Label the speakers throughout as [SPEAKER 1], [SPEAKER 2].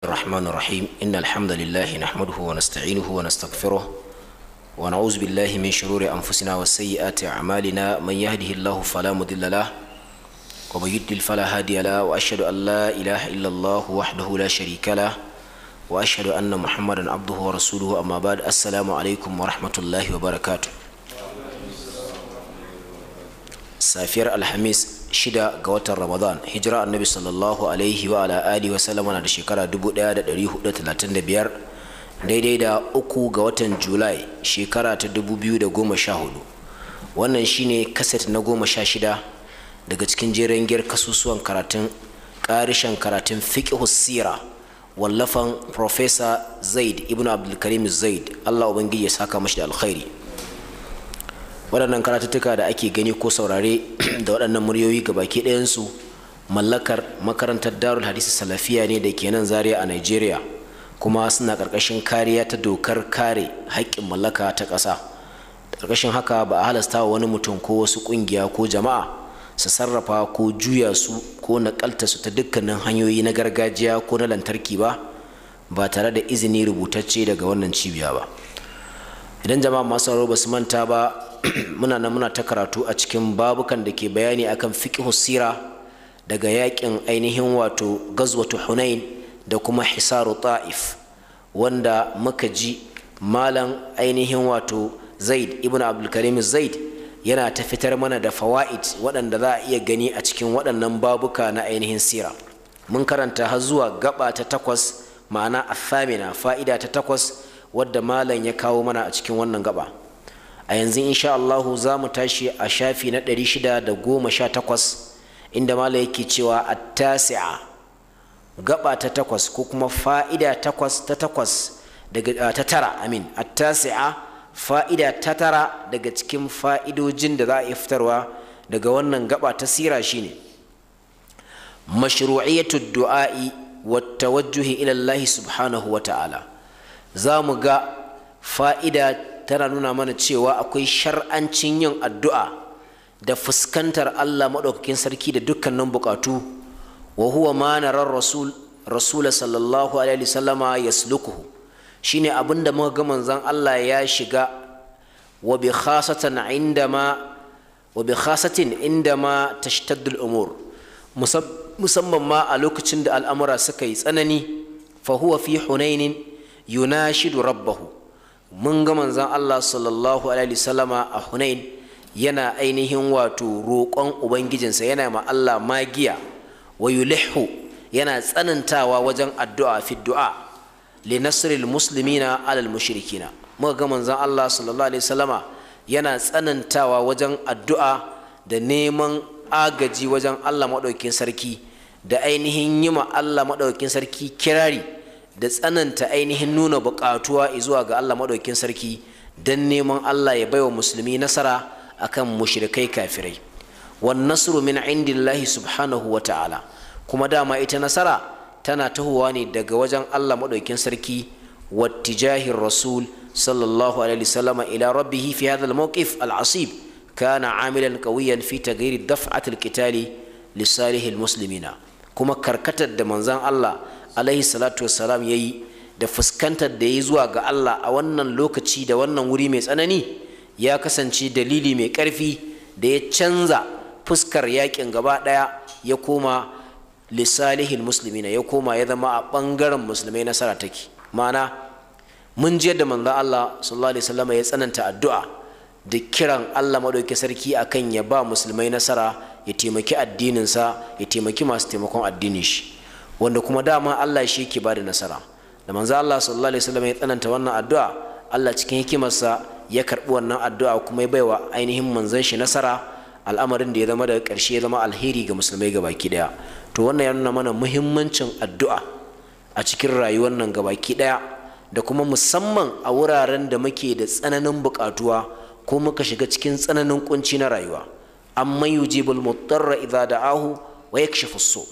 [SPEAKER 1] الرحمن الرحيم إن الحمد لله نحمده ونستعينه ونستغفره ونعوذ بالله من شرور أنفسنا وسيئات أعمالنا من يهده الله فلا مضل له ومن يضلل فلا هادي له وأشهد أن لا إله إلا الله وحده لا شريك له وأشهد أن محمدا عبده ورسوله أما بعد السلام عليكم ورحمة الله وبركاته safiyar alhamis 6 ga watan ramadan hijira annabi sallallahu alaihi wa ala alihi wa sallam na da shekara 1435 daidai da 3 ga watan julai shekara ta 2014 wannan shine kaset na 16 daga cikin jerin giyar kasusuwan karishan karatun fiqh sira wallafan professor zaid ibn abdul karim zaid Allah ubangiji ya saka mashi da alkhairi. Waɗannan karatuttuka da ake gani ko saurare da waɗannan muryoyi ga baki ɗayansu mallakar makarantar Darul Hadisi Salafiya ne da ke nan Zaria a Nigeria, kuma suna ƙarƙashin kariya ta dokar kare haƙƙin mallaka ta ƙasa. Ƙarƙashin haka ba a halasta wa wani mutum ko wasu ƙungiya ko jama'a su sarrafa ko juya su ko naƙalta su ta dukkanin hanyoyi na gargajiya ko na lantarki ba tare da izini rubutacce daga wannan cibiya ba. Idan jama'a masu sauraro ba su manta ba, muna ta karatu a cikin babukan da ke bayani akan fiqh sira daga yakin ainihin wato gazwatu Hunain da kuma hisaru Ta'if, wanda muka ji malam ainihin wato Zaid ibn Abdul Karim Zaid yana ta fitar mana da fawaid waɗanda za a iya gani a cikin waɗannan babuka na ainihin sira. Mun karanta har zuwa gaba ta 8, ma'ana athamina, fa'ida ta 8 wadda malam ya kawo mana a cikin wannan gaba. A yanzu insha Allah za mu tashi a shafi na 618 inda mala yake cewa at-tasi'a, gaba ta 8 ko kuma fa'ida ta 8 daga ta 9, amin, at-tasi'a, fa'ida ta 9 daga cikin fa'idojin da za a fitarwa daga wannan gaba ta sira shine mashru'iyatu du'a'i wat tawajjuhi ila Allah subhanahu wa ta'ala. Za mu ga fa'ida tana nuna mana cewa akwai shar'ancin yin addu'a da fuskantar Allah maɗaukakin sarki da dukkanin buƙatu, wa huwa ma narar rasul sallallahu alaihi wasallama yaslukuhu, shine abinda muka ga manzon Allah ya shiga, wa bi khasatin indama tashtaddu al-umur, musamman ma a lokacin da al'amura suka yi tsanani. Fa huwa fi hunainin yunashidu rabbahu, mun ga manzon Allah sallallahu alaihi wasallama a Hunain yana ainihin wato roƙon ubangijinsa, yana ma Allah magiya, wa yulihhu, yana tsanantawa wajen addu'a fi du'a li nasril muslimina alal mushrikina. Muka ga manzon Allah sallallahu alaihi wasallama yana tsanantawa wajen addu'a da neman agaji wajen Allah madaukakin sarki, da ainihin yima Allah madaukakin sarki kirari, da tsananta ainihin nuna buƙatuwa zuwa ga Allah maɗaukin sarki don neman Allah ya baiwa musulmi nasara akan mushrikai kafirai. Wan nasru min indillahi subhanahu wa ta'ala, kuma dama ita nasara tana tahowa ne daga wajen Allah maɗaukin sarki. Wattijahir rasul sallallahu alaihi wasallam ila rabbih fi hadha al-mawqif al-asib kana amilan qawiyan fi taghyir daf'at al-qitali li salihil muslimina, kuma karkatar da manzon Allah alaihi salatu wassalam yayi da fuskantar da yayi zuwa ga Allah a wannan lokaci da wannan wuri mai tsanani ya kasance dalili mai ƙarfi da ya canza fuskar yakin gaba daya, ya koma lisalihil muslimina, ya koma ya zama a bangaren musulmai nasara take. Ma'ana mun ji yadda manzon Allah sallallahu alaihi wasallam ya tsananta addu'a da kiran Allah madaukakin sarki akan ya ba musulmai nasara, ya taimaki addinin sa, ya taimaki masu taimakon addinin shi, wanda kuma dama Allah shi yake bada nasara. Da manzo Allah sallallahu alaihi wasallam ya tsananta wannan addu'a, Allah cikin hikimarsa ya karbi wannan addu'a kuma ya baiwa ainihin manzon shi nasara, al'amarin da ya zama daga ƙarshe ya zama alheri ga musulmai gabaki daya. To wannan ya nuna mana muhimmancin addu'a a cikin rayuwar nan gabaki daya, da kuma musamman a wuraren da muke da tsananin buƙatuwa ko muka shiga cikin tsananin kunci na rayuwa. Amma yujibul mudarra idza da'ahu wa yakshifu as-su',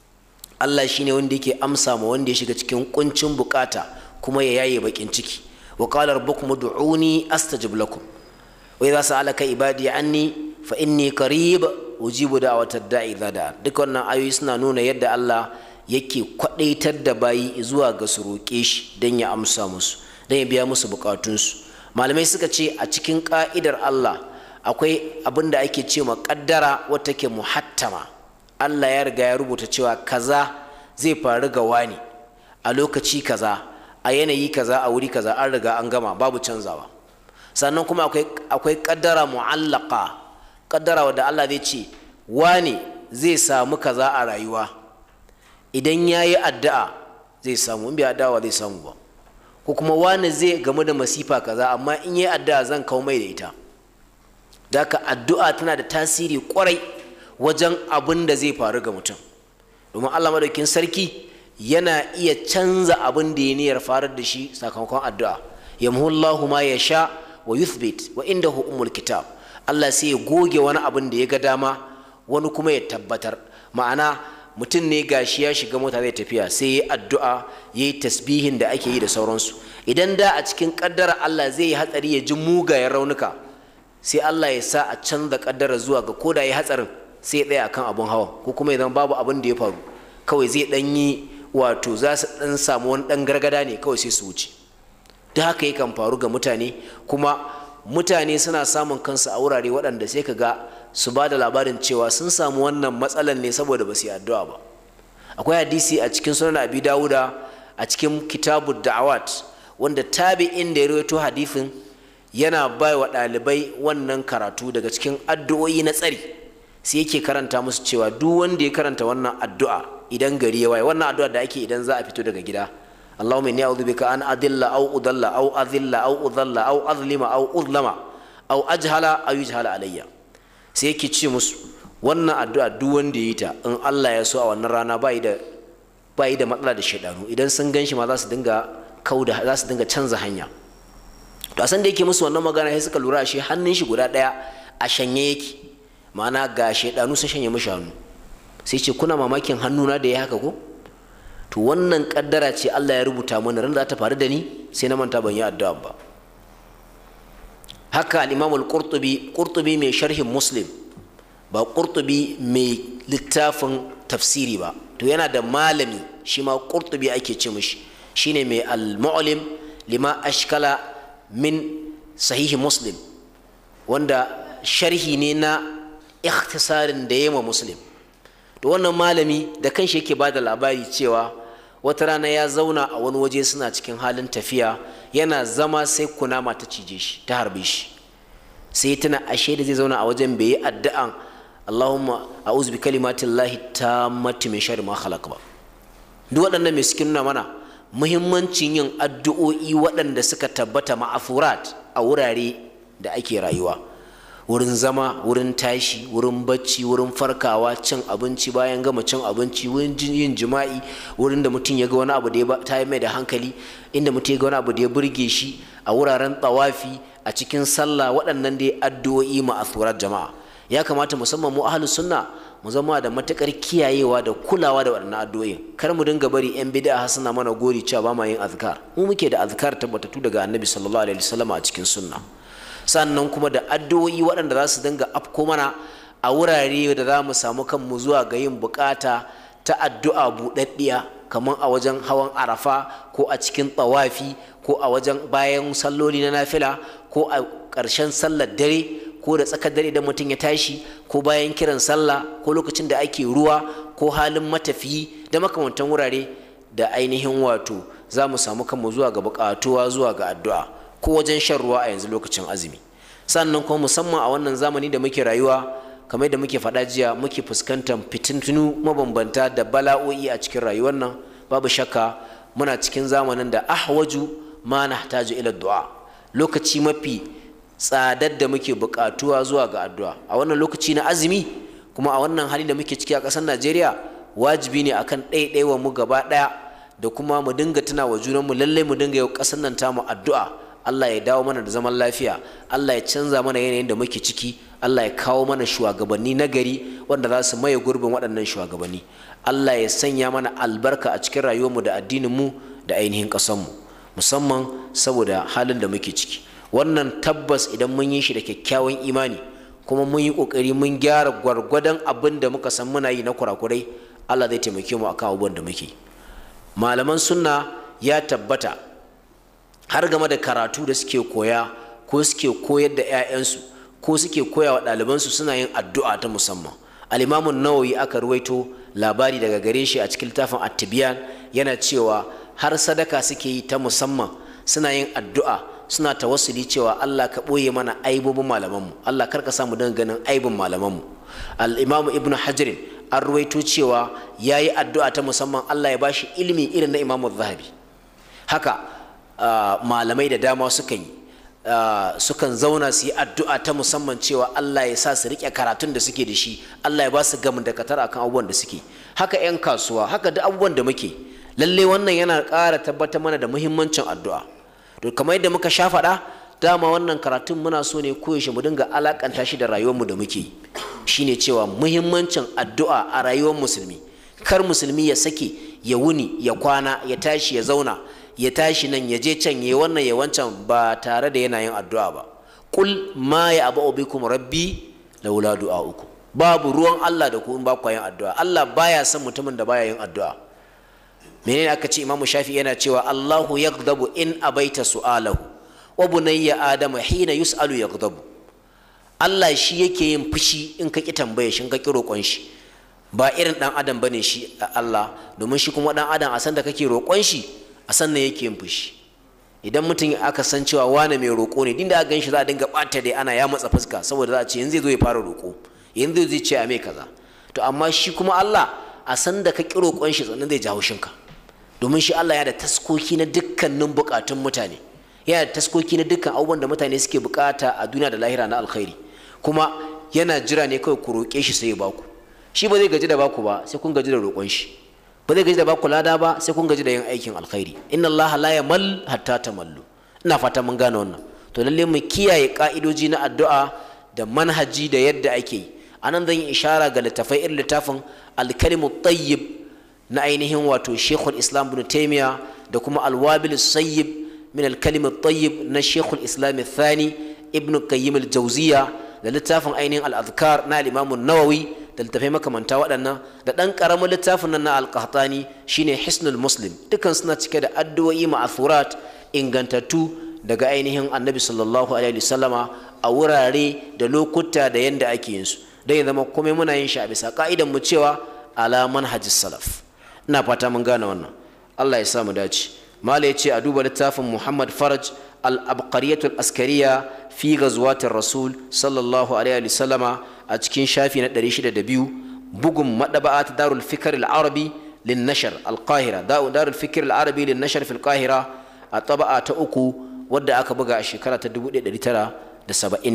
[SPEAKER 1] Allah shine wanda yake amsa ma wanda ya shiga cikin kuncin bukata kuma ya yaye bakin ciki. Wa qala rabbukum ud'uni astajib lakum wa idza sa'alaka ibadi anni fa inni qarib ujibu da'watad da'i idza da'a. Duk wannan ayoyi suna nuna yadda Allah yake kwadaitar da bayi zuwa ga su roƙe shi don ya amsa musu, don ya biya musu bukatunsu. Malamai suka ce a cikin ka'idar Allah akwai abin da ake ce ma kaddara wata ke muhattama. Allah ya riga ya rubuta cewa kaza zai faru ga wani a lokaci kaza, a yanayi kaza, a wuri kaza, an riga an gama, babu canzawa. Sannan kuma akwai kaddara mu'allaka, kaddara wadda Allah zai ce wani zai samu kaza a rayuwa, idan ya yi addu'a zai samu, in bai addu'a zai samu ba. Ko kuma wani zai gamu da masifa kaza, amma in yi addu'a zan kawo mai da ita. Da haka addu'a tana da tasiri kwarai wajen abin da zai faru ga mutum, domin Allah madaukin sarki yana iya canza abin da ya niyyar farar da shi sakamakon addu'a. Yamhullahu ma yasha wa yuthbit wa indahu ummul kitab. Allah sai ya goge wani abin da ya ga dama, wani kuma ya tabbatar. Ma'ana mutum ne gashi ya shiga mota zai tafiya, sai ya addu'a, ya yi tasbihin da ake yi da sauransu. Idan da a cikin kaddara Allah zai yi hatsari ya ji mugayen raunuka, sai Allah ya sa a canza kaddara zuwa ga koda ya hatsarin sai ya tsaya akan abun hawa, ko kuma idan babu abin da ya faru, kawai zai dan yi wato za su dan samu wani dan gargada ne kawai sai su wuce. Duk haka yakan faru ga mutane, kuma mutane suna samun kansu a wurare waɗanda sai ka ga su ba da labarin cewa sun samu wannan matsalan ne saboda ba su yi addu'a ba. Akwai hadisi a cikin sunan Abi Dawuda a cikin kitabud da'awat wanda tabi'in da ya rawaito hadisin yana bai wa ɗalibai wannan karatu daga cikin addu'o'i na tsari, sai yake karanta musu cewa duk wanda ya karanta wannan addu'a idan gari ya waye, wannan addu'a da ake idan za a fito daga gida, Allahumma inni a'udhu bika an adilla aw udalla aw adhilla aw udalla aw adlima aw udlama aw ajhala aw yujhala alayya. Sai yake ce musu wannan addu'a duk wanda ya yi ta, in Allah ya so a wannan rana bai da matsala da shaidanu, idan sun ganshi ma za su dinga canza hanya. To a san da yake musu wannan magana sai suka lura shi hannun shi guda daya a shanye yake, ma'ana ga shaidanu sun shanye mishi hannu. Sai ce kuna mamakin hannuna da ya haka ko? To wannan kaddara ce Allah ya rubuta mana, ran da ta faru da ni sai na manta ban yi addu'a ba. Haka al-Imam al-Qurtubi mai sharhin Muslim, ba Qurtubi mai littafin tafsiri ba, to yana da malami shi ma Qurtubi ake ce mishi, shine mai al-Mu'lim lima ashkala min sahihi Muslim, wanda sharhi ne na ikhtisarin da yema Muslim. To wannan malami da kanshi yake bada labari cewa wata rana ya zauna a wani waje suna cikin halin tafiya, yana zama sai kunama ta cije shi, ta harbe shi. Sai tana ashe da zai zauna a wajen bai yi addu'an Allahumma a'udhu bi kalimatillahi tammati min sharri ma khalaq ba. Duk waɗannan mai suke nuna mana muhimmancin yin addu'o'i waɗanda suka tabbata ma'afurat a wurare da ake rayuwa, wurin zama, wurin tashi, wurin bacci, wurin farkawa, cin abinci, bayan gama cin abinci, wurin yin jima'i, wurin da mutum ya ga wani abu da ya tayar mai da hankali, inda mutum ya ga wani abu da ya burge shi, a wuraren tawafi, a cikin sallah. Waɗannan dai addu'o'i ma'afurat jama'a ya kamata musamman mu ahlus sunna mu zama da matakar kiyayewa da kulawa da waɗannan addu'o'in. Kar mu dinga bari yan bid'a suna mana gori cewa ba ma yin azkar. Mu muke da azkar tabbatattu daga annabi sallallahu alaihi wasallam a cikin sunna. Sannan kuma da addu'o'i waɗanda za su dinga afko mana a wurare da za mu samu kanmu zuwa ga yin bukata ta addu'a buɗaɗɗiya, kamar a wajen hawan arafa, ko a cikin tawafi, ko a wajen bayan salloli na nafila, ko a ƙarshen sallar dare, ko da tsakar dare idan mutum ya tashi, ko bayan kiran sallah, ko lokacin da ake ruwa, ko halin matafiyi, da makamantan wurare da ainihin wato za mu samu kanmu zuwa ga buƙatuwa zuwa ga addu'a, ko wajen shan ruwa a yanzu lokacin azumi. Sannan kuma musamman a wannan zamani da muke rayuwa, kamar da muke faɗa jiya, muke fuskantar fitintunu mabambanta da bala'o'i a cikin rayuwar nan. Babu shakka muna cikin zamanin da ahwaju ma nahtaju ila du'a, lokaci mafi tsadar da muke buƙatuwa zuwa ga addu'a a wannan lokaci na azumi. Kuma a wannan hali da muke ciki a ƙasar Najeriya, wajibi ne akan ɗaiɗaiwa mu gaba ɗaya da kuma mu dinga tuna wa junanmu, lallai mu dinga yau ƙasar nan tamu addu'a. Allah ya dawo mana da zaman lafiya, Allah ya canza mana yanayin da muke ciki, Allah ya kawo mana shugabanni na gari wanda za su maye gurbin waɗannan shugabanni. Allah ya sanya mana albarka a cikin rayuwarmu da addininmu da ainihin ƙasarmu, musamman saboda halin da muke ciki. Wannan tabbas idan mun yi shi da kyakkyawan imani, kuma mun yi ƙoƙari mun gyara gwargwadon abin da muka san muna yi na kurakurai, Allah zai taimake mu akan abubuwan da muke. Malaman sunna ya tabbata har game da karatu da suke koya ko suke koyar da 'ya'yansu ko suke koya wa ɗalibansu suna yin addu'a ta musamman. Al-Imam an-Nawawi aka ruwaito labari daga gare shi a cikin littafin At-Tibyan yana cewa har sadaka suke yi ta musamman, suna yin addu'a, suna tawassuli cewa Allah ka ɓoye mana aibobin malamanmu, Allah karka samu don ganin aibin malamanmu. Al-Imam Ibn Hajar an ruwaito cewa ya yi addu'a ta musamman Allah ya bashi ilimi irin na Imam Zahabi. Haka malamai da dama sukan zauna su yi addu'a ta musamman cewa Allah ya sa su riƙe karatun da suke da shi, Allah ya ba su gamin da katar akan abubuwan da suke. Haka 'yan kasuwa, haka duk abubuwan da muke, lalle wannan yana ƙara tabbatar mana da muhimmancin addu'a. To kamar yadda muka sha faɗa, dama wannan karatun muna so ne koyaushe mu dinga alakanta shi da rayuwarmu da muke yi. Shine cewa muhimmancin addu'a a rayuwar musulmi. Kar musulmi ya sake ya wuni ya kwana ya tashi ya zauna ya tashi nan ya je can ya wannan ya wancan ba tare da yana yin addu'a ba. Qul ma ya abu bikum rabbi laula du'aukum. Babu ruwan Allah da ku in ba ku yin addu'a. Allah baya son mutumin da baya yin addu'a. Menene aka ce? Imam Shafi'i yana cewa Allahu yaghdabu in abaita su'alahu wa bunayya adama hina yus'alu yaghdabu. Allah shi yake yin fushi in ka ki tambaye shi, in ka ki roƙon shi. Ba irin dan adam bane shi Allah, domin shi kuma dan adam a san da kake roƙon shi a san ne yake yin fushi. Idan mutum aka san cewa wane mai roƙo ne, din da aka gan shi za a dinga ɓata dai ana ya matsa fuska saboda za a ce yanzu zai zo ya fara roƙo, yanzu zai ce a mai kaza. To amma shi kuma Allah a san da ka ki roƙon shi sannan zai ji haushinka, domin shi Allah ya da taskoki na dukkanin buƙatun mutane, yana da taskoki na dukkan abubuwan da mutane suke buƙata a duniya da lahira na alkhairi, kuma yana jira ne kawai ku roƙe shi sai ya baku. Shi ba zai gaji da baku ba sai kun gaji da roƙon shi, ba zai gaji da baku lada ba sai kun gaji da yin aikin alkhairi. Inna Allah la yamal hatta tamallu. Ina fata mun gane wannan. To lalle mu kiyaye ka'idoji na addu'a da manhaji da yadda ake yi. Anan zan yi ishara ga littafai irin littafin Al-Kalimu Tayyib na ainihin wato Sheikhul Islam Ibn Taymiyyah da kuma Al-Wabil Sayyib min Al-Kalimu Tayyib na Sheikhul Islam Thani Ibn Qayyim Al-Jawziyya da littafin ainihin Al-Adhkar na Imam An-Nawawi da littafai makamanta waɗannan da ɗan ƙaramin littafin nan na Al-Qahtani shine Hisnul Muslim. Dukan suna cike da addu'o'i ma'athurat ingantattu daga ainihin Annabi sallallahu alaihi wasallama a wurare da lokuta da yanda ake yin su. Dan ya zama komai muna yin shi a bisa ka'idan mu cewa ala manhajis salaf. Ina fata mun gane wannan. Allah ya sa mu dace. Mala ya ce a duba littafin Muhammad Faraj al-Abqariyatul Askariya fi ghazwatir Rasul sallallahu alaihi wasallama a cikin shafi na 602, bugun madaba'at Darul Fikr al-Arabi lin-nashr al-Qahira, Darul Fikr al-Arabi lin-nashr fi al-Qahira a taba'a ta 3 wadda aka buga a shekara ta 1977.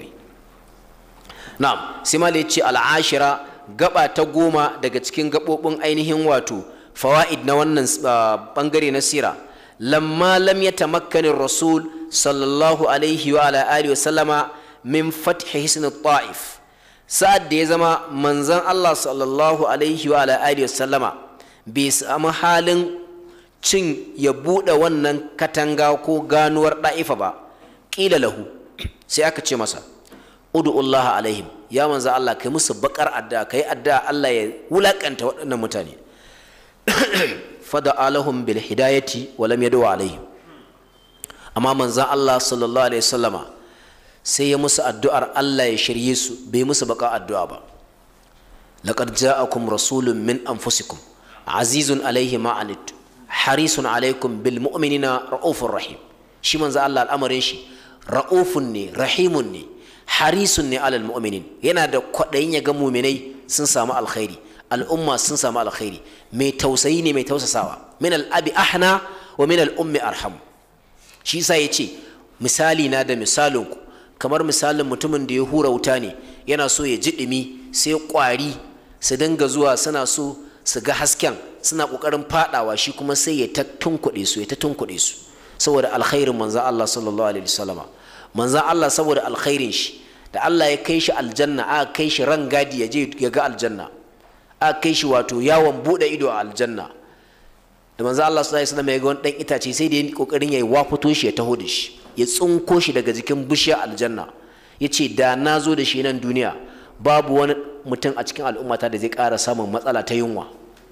[SPEAKER 1] Na'am, sai mala ya ce al-ashira, gaba ta 10 daga cikin gabobin ainihin wato fawaid na wannan bangare na sira. Lamma lam yatamakkan ar-rasul sallallahu alaihi wa ala alihi wa sallama min fathi hisn at-ta'if, sa'ad da ya zama manzon Allah sallallahu alaihi wa ala alihi wa sallama bai samu halin cin ya bude wannan katanga ko ganuwar da'ifa ba, qila lahu, sai aka ce masa ud'ullaha alaihim, ya manzon Allah kai musu bakar addu'a, kai addu'a Allah ya wulakanta waɗannan mutane. Fada'a lahum bil hidayati wa lam yad'u alaihim, amma manzon Allah sallallahu alaihi wasallama sai ya musu addu'ar Allah ya shirye su, bai musu baka addu'a ba. Laqad ja'akum rasulun min anfusikum azizun alaihi ma anittum harisun alaikum bil mu'minina ra'ufur rahim. Shi manzon Allah al'amarin shi ra'ufun ne, rahimun ne, harisun ne alal mu'minin, yana da kwaɗayin ya ga mu'minai sun samu alkhairi, al'umma sun samu alkhairi, mai tausayi ne, mai tausasawa. Min al'abi ahna wa min al'ummi arham. Shi yasa yace misali na da misalinku kamar misalin mutumin da ya hura wuta ne, yana so ya ji dumi, sai kwari su dinga zuwa suna so su ga hasken, suna kokarin fadawa, shi kuma sai ya ta tunkuɗe su saboda alkhairin manzon Allah sallallahu alaihi wasallama. Manzon Allah saboda alkhairin shi da Allah ya kai shi aljanna, aka kai shi rangadi ya je ya ga aljanna, aka kai shi wato yawon bude ido a aljanna. Da manzon Allah sallallahu alaihi wasallama ya ga wani dan itace, sai da ya kokarin ya wafuto shi ya taho da shi, ya tsunko shi daga jikin bishiyar aljanna. Yace da na zo da shi nan duniya babu wani mutum a cikin al'ummata da zai ƙara samun matsala ta yunwa,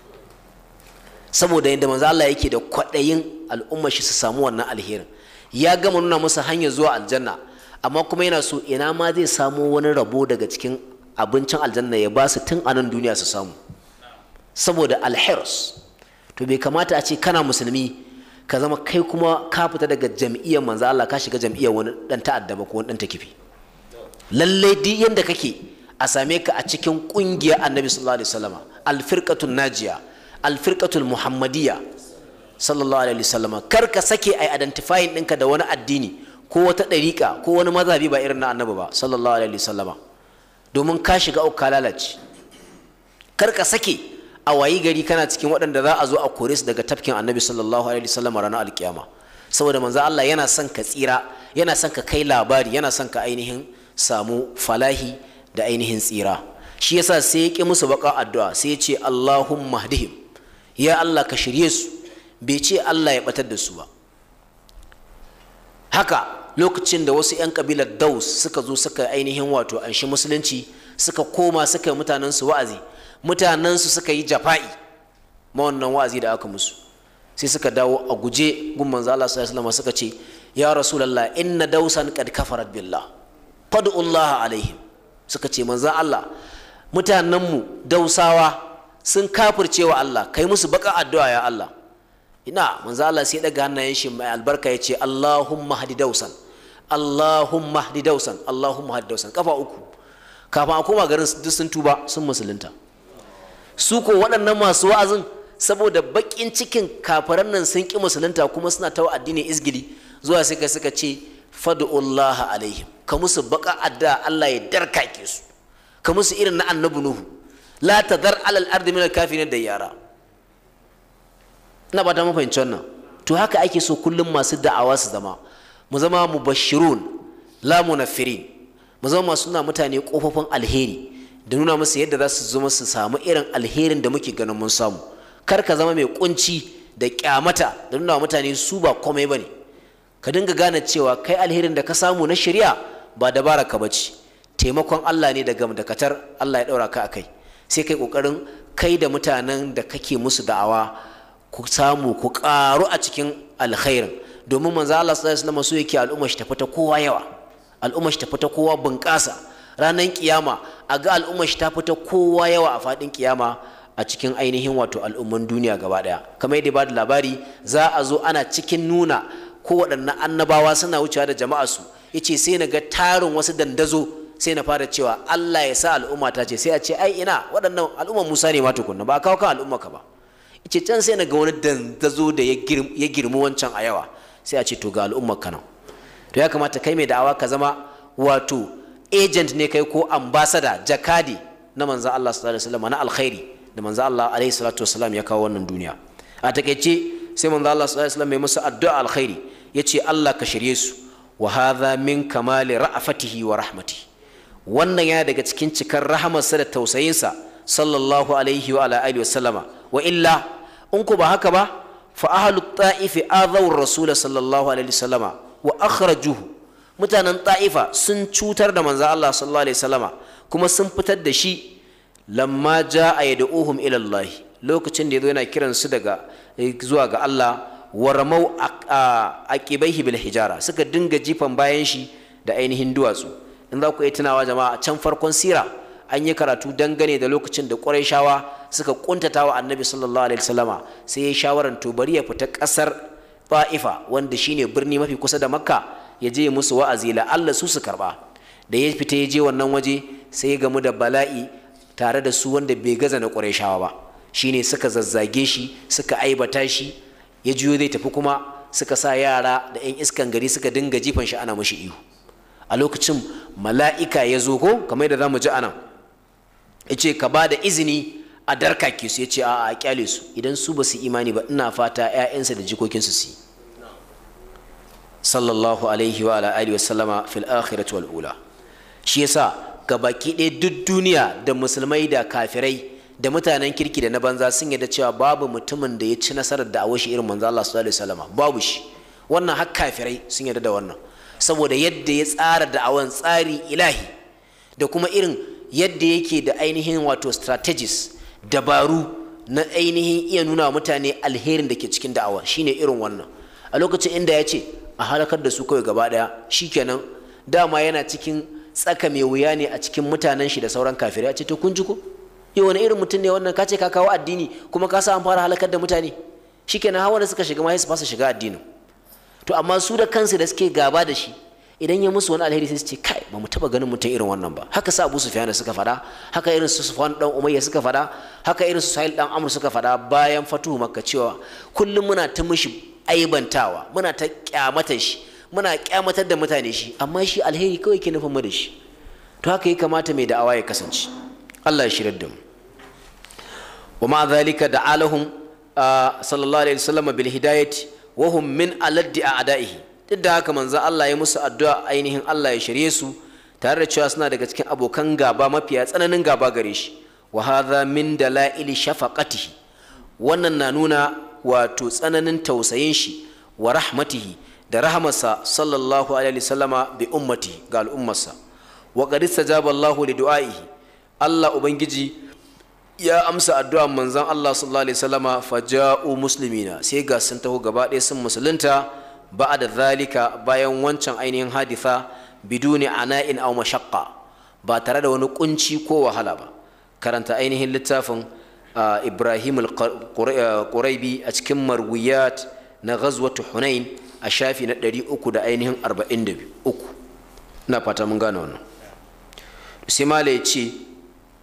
[SPEAKER 1] saboda yadda manzo Allah yake da kwaɗayin al'ummar shi su samu wannan alherin. Ya gama nuna musu hanyar zuwa aljanna, amma kuma yana so ina ma zai samu wani rabo daga cikin abincin aljanna ya ba su tun a nan duniya su samu, saboda alhirs. To bai kamata a ce kana musulmi ka zama kai kuma ka fita daga jam'iyyar manzo Allah ka shiga jam'iyyar wani dan ta'adda ba ko wani dan takifi. Lalle duk yanda kake a same ka a cikin kungiyar Annabi sallallahu alaihi wasallam, al-firqatul najiya, al-firqatul muhammadiyya sallallahu alaihi wasallam. Kar ka sake ai identifying ɗinka da wani addini ko wata ɗariƙa ko wani mazhabi ba irin na Annabi ba sallallahu alaihi wasallam, domin ka shiga uku ka lalace. Kar ka sake a wayi gari kana cikin waɗanda za a zo a kore su daga tafkin Annabi sallallahu alaihi wasallam ranar alkiyama, saboda manzo Allah yana son ka tsira, yana son ka kai labari, yana son ka ainihin samu falahi da ainihin tsira. Shi yasa sai ya ƙi musu baka addu'a, sai ya ce Allahumma hdihim, ya Allah ka shirye su, bai ce Allah ya batar da su ba. Haka lokacin da wasu 'yan kabilar Daus suka zo suka ainihin wato anshi musulunci, suka koma suka yi mutanensu wa'azi, mutanensu suka yi jafa'i ma wannan wa'azi da aka musu, sai suka dawo a guje gun manzo Allah sallallahu alaihi wasallam suka ce ya rasulullah inna dausan qad kafarat billah fad'ullaha alaihim. Suka ce manzo Allah mutanenmu Dausawa sun kafirce wa Allah, kai musu baka addu'a ya Allah. Ina manzo Allah sai daga hannayen shi mai albarka ya ce Allahumma hadi dausan, Allahumma hadi dausan, Allahumma hadi dausan, kafa uku. Kafin a koma garin duk sun tuba sun musulunta. Su ko waɗannan masu wa'azin saboda baƙin cikin kafiran nan sun ƙi musulunta kuma suna tawa addinin izgili, zuwa suka ce fad'ullaha alaihim, ka musu baka adda Allah ya darkake su, ka musu irin na annabi Nuhu, la tadhar alal ardi min al-kafirin dayyara. Ina ba ta mafahimci wannan. To haka ake so kullum masu da'awa su zama, mu zama mubashirun la munaffirin, mu zama masu nuna mutane kofofin alheri da nuna musu yadda za su zama su samu irin alherin da muke ganin mun samu. Kar ka zama mai kunci da kyamata da nuna mutane su ba komai bane. Ka dinga gane cewa kai alherin da ka samu na shari'a ba dabara ka bace, taimakon Allah ne daga dakatar Allah ya daura ka akai. Sai kai kokarin kai da mutanen da kake musu da'awa ku samu ku karu a cikin alkhairin, domin manzo Allah sallallahu alaihi wasallam so yake al'umma shi tafi ta kowa yawa, al'umma shi tafi ta kowa bunƙasa. Ranar kiyama a ga al'umma shi ta fita kowa yawa a faɗin kiyama a cikin ainihin wato al'umman duniya gaba ɗaya. Kamar yadda ba da labari, za a zo ana cikin nuna ko waɗannan annabawa suna wucewa da jama'a su, yace sai na ga tarin wasu dandazo, sai na fara cewa Allah ya sa al'umma ta ce, sai a ce ai ina waɗannan al'umman Musa ne ma tukunna, ba kawo kan al'umma ka ba. Yace can sai na ga wani dandazo da ya girmi wancan a yawa, sai a ce to ga al'ummar ka nan. To ya kamata kai mai da'awa ka zama wato agent ne kai ko ambassador, jakadi na manzo Allah sallallahu alaihi wasallam na alkhairi da manzo Allah alaihi salatu wasallam ya kawo wannan duniya. A takeice sai manzo Allah sallallahu alaihi wasallam ya musu addu'a alkhairi, yace Allah ka shirye su, wa hadha min kamali ra'afatihi wa rahmatihi. Wannan yana daga cikin cikar rahamarsa da tausayinsa sallallahu alaihi wa ala alihi wasallama. Wa illa in ku ba haka ba, fa ahlut ta'ifi adaw rasul sallallahu alaihi wasallama wa akhrajuhu. Mutanen ta'ifa sun cutar da manzo Allah sallallahu alaihi wasallama kuma sun fitar da shi, lamma jaa yad'uhum ila Allah, lokacin da yazo yana kiran su zuwa ga Allah, waramau aqibaihi bil hijara, suka dinga jifan bayan shi da ainihin duwatsu. In za ku yi tunawa jama'a, can farkon sira an yi karatu dangane da lokacin da Qurayshawa suka kuntatawa Annabi sallallahu alaihi wasallama, sai ya shawaran to bari ya fita kasar Ta'ifa wanda shine birni mafi kusa da Makka, ya je musu wa'azi la Allah su karba. Da ya fita ya je wannan waje, sai ya gamu da bala'i tare da su wanda bai gaza na Qurayshawa ba. Shine suka zazzage shi, suka aibata shi, ya juyo zai tafi kuma suka sa yara da 'yan iskan gari suka dinga jifan shi ana mashi ihu. A lokacin mala'ika ya zo ko kamar da zamu ji anan, yace ka ba da izini a darkake su, yace a kyale su, idan su ba su imani ba ina fata 'ya'yansa da jikokinsu su yi. Sallallahu alaihi wa ala alihi wasallama fil akhirati wal ula. Shi yasa gabaki ɗaya duk duniya da musulmai da kafirai da mutanen kirki da na banza sun yarda cewa babu mutumin da ya ci nasarar da awashi irin manzo Allah sallallahu alaihi wasallama, babu shi. Wannan har kafirai sun yarda da wannan, saboda yadda ya tsara da'awan tsari ilahi da kuma irin yadda yake da ainihin wato strategies, dabaru na ainihin iya nuna mutane alherin da ke cikin da'awa shine irin wannan. A lokacin inda ya ce a halakar da su kawai gaba daya shikenan, dama yana cikin tsaka mai wuya ne a cikin mutanen shi da sauran kafirai. Ya ce to kun ji ko yau wani irin mutum ne wannan, ka ce ka kawo addini kuma ka sa an fara halakar da mutane, shikenan hawa da suka shiga ma su fasa shiga addinin. To amma su da kansu da suke gaba da shi, idan ya musu wani alheri sai su ce kai ba mu taba ganin mutum irin wannan ba. Haka sa Abu Sufyan da suka faɗa, haka irin su Sufyan dan Umayya suka faɗa, haka irin su Sahil dan Amr suka faɗa bayan fatuhu Makka cewa kullum muna ta mishi aibantawa, muna ta kyamata shi, muna kyamatar da mutane shi, amma shi alheri kawai ke nufin mu da shi. To haka ya kamata mai da'awa ya kasance. Allah ya shirar da mu. Wa ma zalika da'alahum sallallahu alaihi wasallam bil hidayati wa hum min aladdi a'da'ihi. Duk da haka manzo Allah ya musu addu'a ainihin Allah ya shirye su, tare da cewa suna daga cikin abokan gaba mafiya tsananin gaba gare shi. Wa hadha min dalaili shafaqatihi. Wannan na nuna wato tsananin tausayin shi wa rahmatihi da rahamarsa sallallahu alaihi wasallama bi ummati ga al'ummarsa. Wa qad istajaba Allahu li du'aihi. Allah ubangiji ya amsa addu'ar manzon Allah sallallahu alaihi wasallama faja'u muslimina, sai ga sun taho gaba ɗaya sun musulunta ba'da zalika, bayan wancan ainihin haditha, biduni ana'in aw mashaqqa, ba tare da wani kunci ko wahala ba. Karanta ainihin littafin Ibrahim al-Quraibi a cikin marwiyat na ghazwatu Hunain a shafi na 343. Ina fata mun gane wannan. Sai malai ce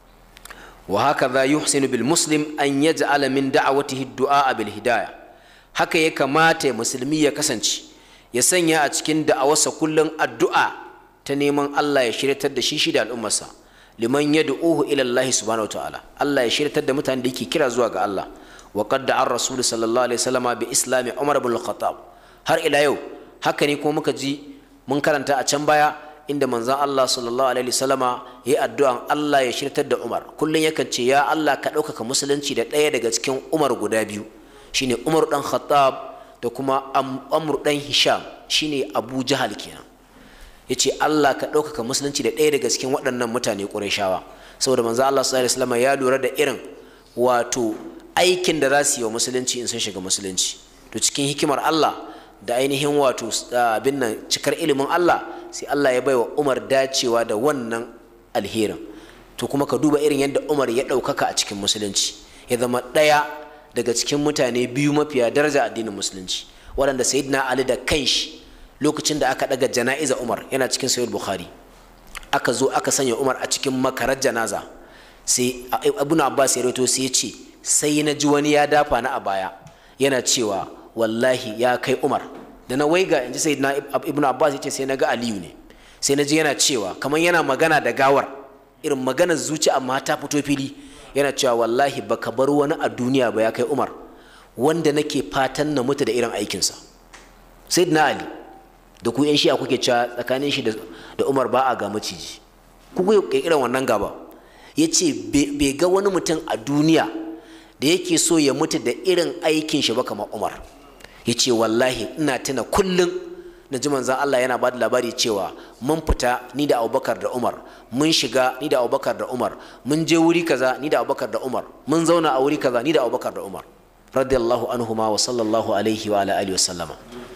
[SPEAKER 1] wa hakaza yuhsinu bil muslim an yaj'ala min da'watihi ad-du'a bil hidayah. Haka ya kamata musulmi ya kasance ya sanya a cikin da'awarsa kullum addu'a ta neman Allah ya shiryatar da shi da al'ummarsa, liman yad'uhu ila Allah subhanahu wa ta'ala. Allah ya shiryatar da mutanen da yake kira zuwa ga Allah. Wa qad da'a ar-rasul sallallahu alaihi wasallam bi islami Umar ibn al-Khattab. Har ila yau haka ne kuma muka ji mun karanta a can baya inda manzon Allah sallallahu alaihi wasallama yayi addu'an Allah ya shirtar da Umar. Kullun yakan ce ya Allah ka ɗaukaka musulunci da ɗaya daga cikin Umar guda biyu, shine Umar dan Khattab da kuma Amr dan Hisham, shine Abu Jahal kenan. Yace Allah ka ɗaukaka musulunci da ɗaya daga cikin waɗannan mutane Qurayshawa, saboda manzon Allah sallallahu alaihi wasallama ya lura da irin wato aikin da za su yi wa musulunci in sun shiga musulunci. To cikin hikimar Allah da ainihin wato abin nan cikar ilimin Allah, sai Allah ya baiwa Umar dacewa da wannan alherin. To kuma ka duba irin yadda Umar ya ɗaukaka a cikin musulunci, ya zama ɗaya daga cikin mutane biyu mafiya daraja addinin musulunci, waɗanda Sayyidina Ali da kanshi lokacin da aka ɗaga jana'iza Umar, yana cikin Sahih Bukhari, aka zo aka sanya Umar a cikin makarar janaza, sai Ibn Abbas ya rawaito sai ya ce sai na ji wani ya dafa na a baya yana cewa wallahi ya kai Umar. Da na waiga in ji Sayyidina Ibn Abbas ya ce sai na ga Aliyu ne, sai na ji yana cewa kamar yana magana da gawar, irin maganar zuci amma ta fito fili, yana cewa wallahi baka bar wani a duniya ba ya kai Umar wanda nake fatan na mutu da irin aikinsa. Sayyidina Ali da ku yan shi'a kuke cewa tsakanin shi da Umar ba a ga maciji, ku kuke irin wannan gaba. Ya ce bai ga wani mutum a duniya da yake so ya mutu da irin aikin shi ba kamar Umar. Ya ce wallahi ina tuna kullum na ji manzan Allah yana ba da labari cewa mun fita ni da Abubakar da Umar, mun shiga ni da Abubakar da Umar, mun je wuri kaza ni da Abubakar da Umar, mun zauna a wuri kaza ni da Abubakar da Umar radiyallahu anhuma wa sallallahu alaihi wa ala alihi wa sallama.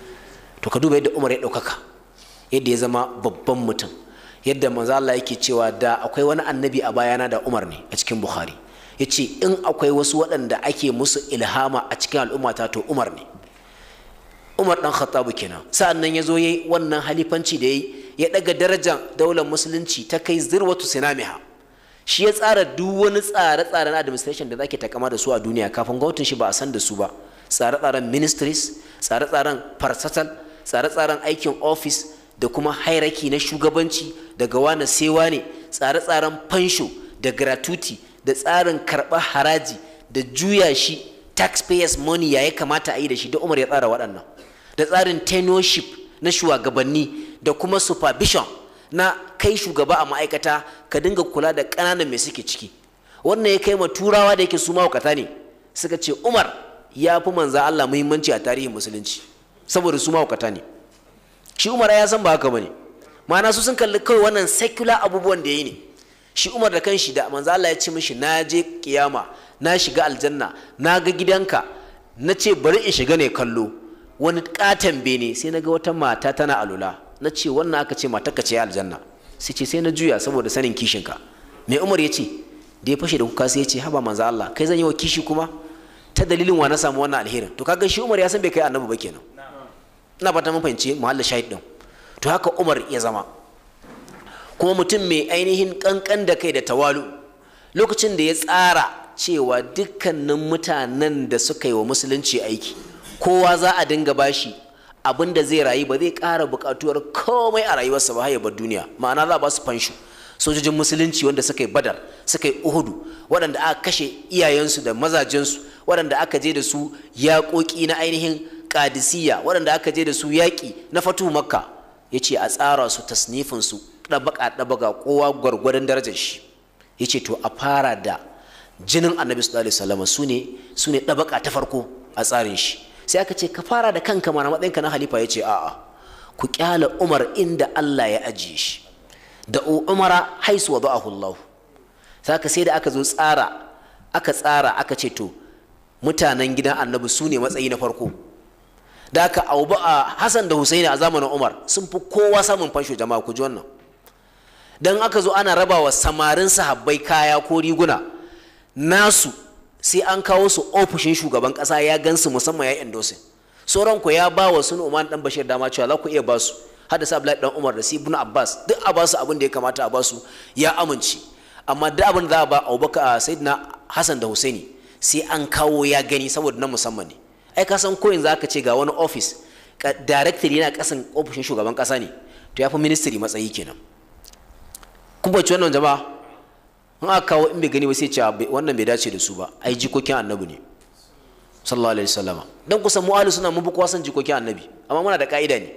[SPEAKER 1] To ka duba yadda Umar ya ɗaukaka, yadda ya zama babban mutum, yadda manzan Allah yake cewa da akwai wani annabi a bayana da Umar ne a cikin Bukhari. Ya ce in akwai wasu waɗanda ake musu ilhama a cikin al'ummata to Umar ne. Umar dan Khattab kenan. Sa'an nan ya zo yayi wannan halifanci da yayi, ya daga darajar daular musulunci ta kai zirwatu sinamiha. Shi ya tsara duk wani tsare-tsare na administration da zake takama da su a duniya, kafin gwamnatin shi ba a san da su ba. Tsare-tsaren ministries, tsare-tsaren farsatal, tsare-tsaren aikin office da kuma hierarchy na shugabanci daga wane sai wane, tsare-tsaren fansho da gratuity da tsarin karɓar haraji da juya shi taxpayers money ya kamata a yi da shi, da Umar ya tsara waɗannan. Da tsarin tenureship na shugabanni da kuma supervision na kai shugaba a ma'aikata ka dinga kula da ƙananan mai suke ciki. Wannan ya kai ma turawa da yake su mahaukata ne, suka ce Umar ya fi manzo Allah muhimmanci a tarihin musulunci saboda su mahaukata ne. Shi Umar ya san ba haka bane, ma'ana su sun kalli kawai wannan secular abubuwan da yayi ne. Shi Umar da kanshi da manzo Allah ya ce mishi na je kiyama na shiga aljanna, na ga gidanka, na ce bari in shiga ne kallo wani katon bene, sai na ga wata mata tana alula, na ce wannan aka ce matarka ce aljanna, sai ce sai na juya saboda sanin kishinka. mai Umar ya ce da ya fashe da kuka sai ya ce haba manzo Allah kai zan yi wa kishi kuma ta dalilin wa na samu wannan alherin. To kaga shi Umar ya san bai kai annabi ba kenan. Ina fata mun fahimci muhallin shahid din. To haka Umar ya zama kuma mutum mai ainihin kankan da kai da tawalu. Lokacin da ya tsara cewa dukkanin mutanen da suka yi wa musulunci aiki kowa za a dinga bashi abin da zai rayu, ba zai ƙara buƙatuwar komai a rayuwarsa ba har ya bar duniya, ma'ana za a ba su fansho. Sojojin musulunci wanda suka yi Badar, suka yi Uhudu, waɗanda aka kashe iyayensu da mazajensu, waɗanda aka je da su yaƙoƙi na ainihin Qadisiyya, waɗanda aka je da su yaƙi na Fatu Makka, ya ce a tsara su tasnifinsu ɗabaƙa kowa gwargwadon darajar shi. Ya ce to a fara da jinin Annabi sallallahu alaihi wasallam, su ne ɗabaƙa ta farko a tsarin shi. Sai aka ce ka fara da kanka mana matsayinka na halifa. Ya ce a'a, ku kyala Umar inda Allah ya ajiye shi, da Umara haisu wada'ahu Allah. Saka sai da aka zo aka ce to mutanen gidan Annabi su ne matsayi na farko. Da aka Hassan da Husaini a zamanin Umar sun fi kowa samun fansho. Jama'a ku ji wannan. Dan aka zo ana rabawa samarin sahabbai kaya ko riguna nasu, sai an kawo su ofishin shugaban kasa ya gansu, musamman ya endorse. Sauran ku ya ba wa sun Umar dan Bashir dama cewa za ku iya ba su, hada sa Abdullahi dan Umar da si Ibn Abbas, duk a ba su abin da ya kamata a ba su, ya amince. Amma da abin da za a ba Abubakar, Sayyidina Hassan da Husaini sai an kawo ya gani, saboda na musamman ne. Ai ka san koyin za ka ce ga wani office director yana kasan ofishin shugaban kasa ne, to ya fi ministry matsayi kenan. Kun bace wannan jama'a? In aka kawo in bai gani ba sai ce wannan bai dace da su ba, ai jikokin Annabi ne sallallahu alaihi wasallama. Dan kusan mu ahlus sunna mun bi kowa san jikokin Annabi, amma muna da ka'ida ne.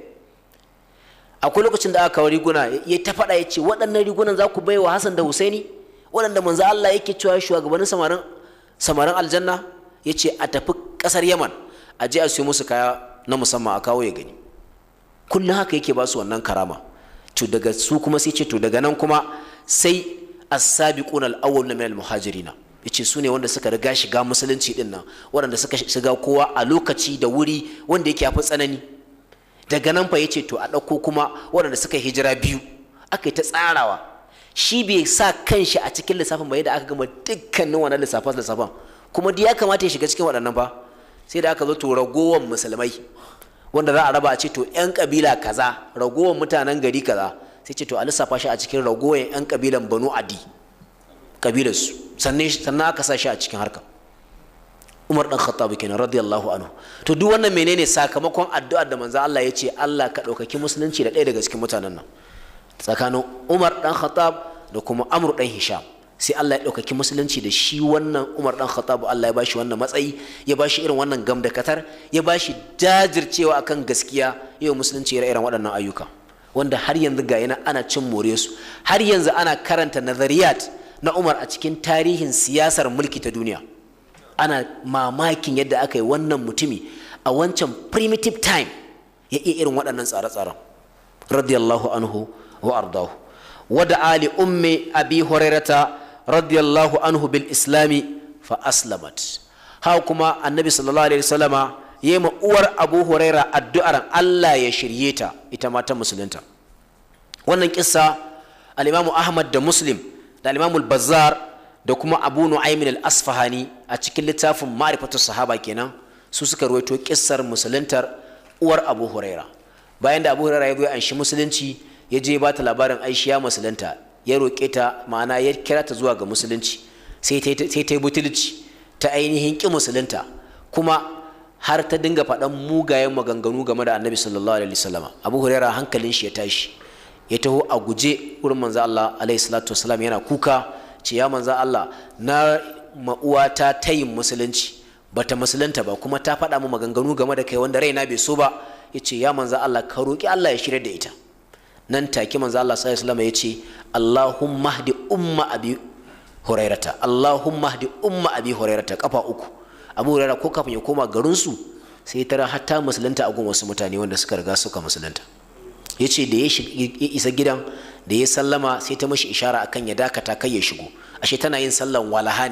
[SPEAKER 1] Akwai lokacin da aka kawo riguna ya ta faɗa, ya ce waɗannan rigunan za ku bai wa Hassan da Husaini, waɗanda manzo Allah yake cewa shugabannin samarin aljanna. Ya ce a tafi ƙasar Yaman a je a siyo musu kaya na musamman a kawo ya gani. Kullum haka yake ba su wannan karama. To daga su kuma sai ce to daga nan kuma sai as-sabiqun al-awwaluna min al-muhajirina. Yace su ne wanda suka riga shiga musulunci din nan, waɗanda suka shiga kowa a lokaci da wuri wanda yake yafi tsanani. Daga nan fa yace to a ɗauko kuma waɗanda suka hijira biyu, aka yi ta tsarawa. Shi bai sa kanshi a cikin lissafin ba, yadda aka gama dukkanin wannan lissafan, kuma dai ya kamata ya shiga cikin waɗannan ba. Sai da aka zo to ragowar musulmai wanda za a raba, a ce to 'yan kabila kaza, ragowar mutanen gari kaza, sai ce to a lissafa shi a cikin ragowar 'yan kabilan Banu Adi, kabilarsu, sannan aka sa shi a cikin harka. Umar dan Khattab kenan radiyallahu anhu. To duk wannan menene sakamakon addu'ar da manzo Allah ya ce Allah ka ɗaukaki musulunci da ɗaya daga cikin mutanen nan, tsakanin Umar dan Khattab da kuma Amr dan Hisham. Sai Allah ya ɗaukaki musulunci da shi wannan Umar dan Khattab. Allah ya bashi wannan matsayi, ya bashi irin wannan gamdakatar, ya bashi jajircewa akan gaskiya, yau musulunci ya irin waɗannan ayyuka wanda har yanzu ga yana ana cin more su. Har yanzu ana karanta nazariyat na Umar a cikin tarihin siyasar mulki ta duniya. Ana mamakin yadda aka yi wannan mutumi a wancan primitive time ya iya irin waɗannan tsare-tsaren. Radiyallahu anhu wa ardahu. Wada ali ummi abi hurairata radiyallahu anhu bil islami fa aslamat. Ha kuma annabi sallallahu alaihi wasallama yayi ma uwar Abu Huraira addu'ar Allah ya shirye ta, ita ma ta musulunta. Wannan kissa al-Imam Ahmad da Muslim da al-Imam al-Bazzar da kuma Abu Nu'aym al-Asfahani a cikin littafin Ma'rifatus Sahaba kenan su suka ruwaito kissar musuluntar uwar Abu Huraira. Bayan da Abu Huraira ya zo an shi musulunci, ya je ba ta labarin Aisha musulunta, ya roƙe ta, ma'ana ya kira ta zuwa ga musulunci, sai ta yi butulci ta ainihin ƙi musulunta, kuma har ta dinga faɗan mugayen maganganu game da Annabi sallallahu alaihi wasallam. Abu Hurairah hankalin shi ya tashi, ya taho a guje wurin manzo Allah alaihi salatu wasallam, yana kuka, ce ya manzo Allah, na ma'uwata ta yin musulunci bata musulunta ba, kuma ta faɗa mu maganganu game da kai wanda raina bai so ba. Yace ya manzo Allah, ka roƙi Allah ya shirye da ita. Nan take manzo Allah sallallahu alaihi wasallam yace Allahumma hdi umma abi hurairata, Allahumma hdi umma abi hurairata, kafa uku. Abu Hurairah ko kafin ya koma garin su sai tara hatta musulunta a gun wasu mutane wanda suka riga suka musulunta. Yace da ya isa gidan, da ya sallama sai ta mashi ishara akan ya dakata kai ya shigo, ashe tana yin sallan walaha ne,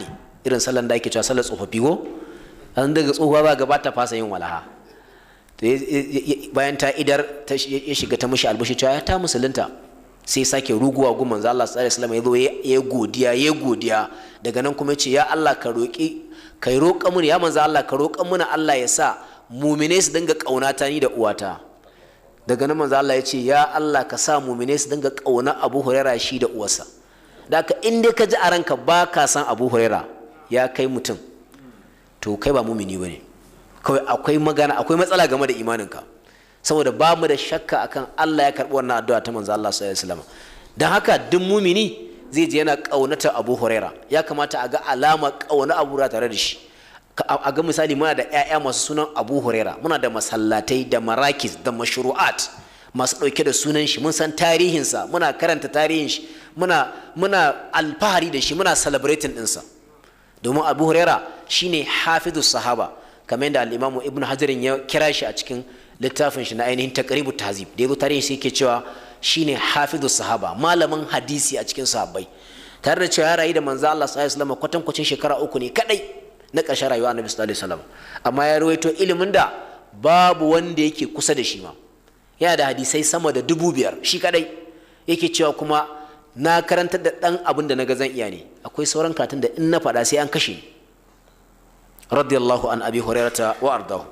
[SPEAKER 1] irin sallan da ake cewa sallar tsofaffi ko an daga tsohuwa za ga ba ta fasa yin walaha to bayan ta idar ya shiga ta mishi albashi cewa ya ta musulunta sai sake ruguwa gun manzo Allah sallallahu alaihi wasallam ya godiya daga nan kuma ya ce ya Allah ka roƙa mun ya manzo Allah ka roƙa mun Allah ya sa mu'mine su dinga kaunata ni da uwata daga nan manzo Allah ya ce ya Allah ka sa mu'mine su dinga kauna Abu Huraira shi da uwarsa da haka in dai ka ji a ranka ba ka san Abu Huraira ya kai mutum to kai ba mu'mini bane kawai akwai matsala game da imaninka saboda ba mu da shakka akan Allah ya karɓi wannan addu'a ta manzo Allah sallallahu alaihi wasallam dan haka duk mumini zai je yana kaunata Abu Huraira ya kamata a ga alama kauna Abu Huraira tare da shi a ga misali muna da ƴaƴa masu sunan Abu Huraira muna da masallatai da marakis da mashru'at masu ɗauke da sunan shi mun san tarihinsa muna karanta tarihin shi muna alfahari da shi muna celebrating ɗinsa domin Abu Huraira shine hafidus sahaba kamar yadda al-Imam Ibn Hajar ya kira shi a cikin littafin shi na ainihin taqribut tahzib da yazo tarihi sai yake cewa shine hafidus sahaba malamin hadisi a cikin sahabbai tare da cewa ya rayu da manzo Allah sallallahu alaihi wasallam kwatankwacin shekara 3 ne kadai na ƙarshen rayuwa Annabi sallallahu alaihi wasallam amma ya rawaito ilimin da babu wanda yake kusa da shi ma yana da hadisai sama da 5,000 shi kadai yake cewa kuma na karantar da dan abin da naga zan iya ne akwai sauran karatun da in na faɗa sai an kashe ni radiyallahu an abi hurairata wa ardahu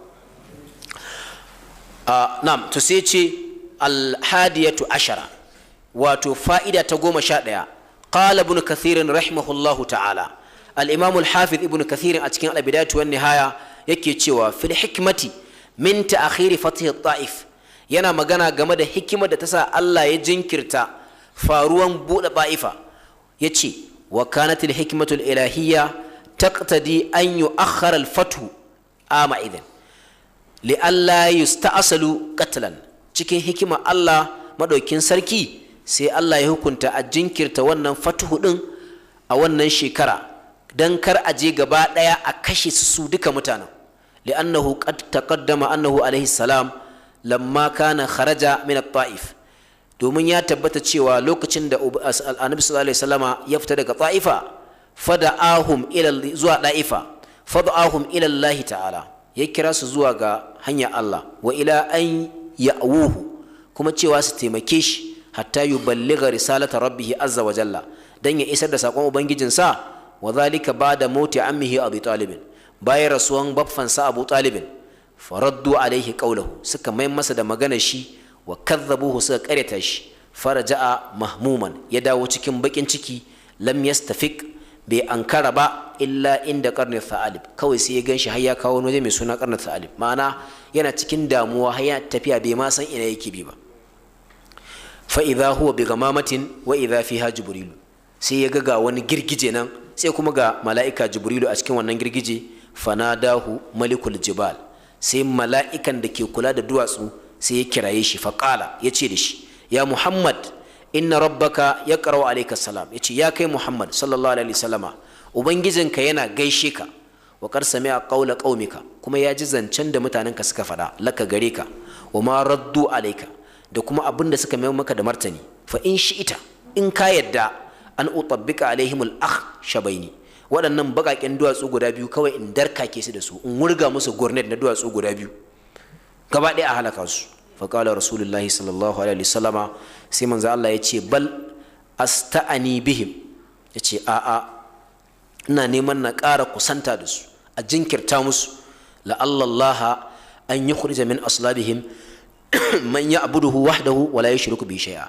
[SPEAKER 1] na'am to sai ce al-hadiyatu ashara wato fa'ida ta 11 qala ibn kathir rahimahullahu ta'ala al-imam al-hafiz ibn kathir a cikin al-bidayatu wan nihaya yake cewa fil hikmati min ta'khir fath at-ta'if yana magana game da hikimar da ta sa Allah ya jinkirta faruwan bude ba'ifa yace wa kanat al-hikmatu al-ilahiyya taqtadi an yu'akhkhara al-fathu ama idhan li'alla yusta'salu qatlan cikin hikima Allah madaukin sarki sai Allah ya hukunta a jinkirta wannan fatuhu din a wannan shekara dan kar a je gaba daya a kashe su duka mutanen li'annahu qad taqaddama annahu alaihi salam lamma kana kharaja min at-ta'if domin ya tabbata cewa lokacin da annabi sallallahu alaihi wasallama ya fita daga ta'ifa fada'ahum ila zuwa da'ifa fada'ahum ila Allah ta'ala ya kira su zuwa ga hanyar Allah wa ila an ya'wuhu kuma cewa su taimake shi hatta yuballigha risalata rabbih azza wa jalla dan ya isar da sakon ubangijinsa wa zalika ba'da mauti ammihi abi talib bayan rasuwan baffansa abu talib faraddu alaihi qawluhu suka mai masa da magana shi wa kadzabuhu suka kareta shi faraja'a mahmuman ya dawo cikin bakin ciki lam yastafiq bai ankara ba illa inda karni tha'alib kawai sai ya ganshi har ya kawo waje mai suna karni tha'alib ma'ana yana cikin damuwa har ya tafiya bai ma san ina yake bi ba fa idha huwa bi gamamatin wa idha fiha jibril sai ya ga wani girgije nan sai kuma ga mala'ika jibrilu a cikin wannan girgije fanadahu malikul jibal sai mala'ikan da ke kula da duwatsu sai ya kiraye shi faqala yace da shi ya muhammad inna rabbaka yaqra'u alayka salam yace ya kai muhammad sallallahu alaihi wasallama ubangijinka yana gaishe ka wa qad sami'a qawla qaumika kuma ya ji zancen da mutanenka suka faɗa laka gare ka wa ma raddu alayka da kuma abin da suka mai maka da martani fa in shi'ita in ka yadda an utabbika alaihimul shabaini waɗannan baƙaƙen duwatsu guda biyu kawai in darkake su da su in wurga musu gurnet na duwatsu guda biyu gaba ɗaya a halaka su faƙala rasulullahi sallallahu alaihi wasallama sai manzo Allah ya ce bal asta'ani bihim ya ce a'a ina neman na ƙara kusanta da su a jinkirta musu la'allallaha an yukhrija min aslabihim man ya'buduhu wahdahu wa la yushriku bi shay'a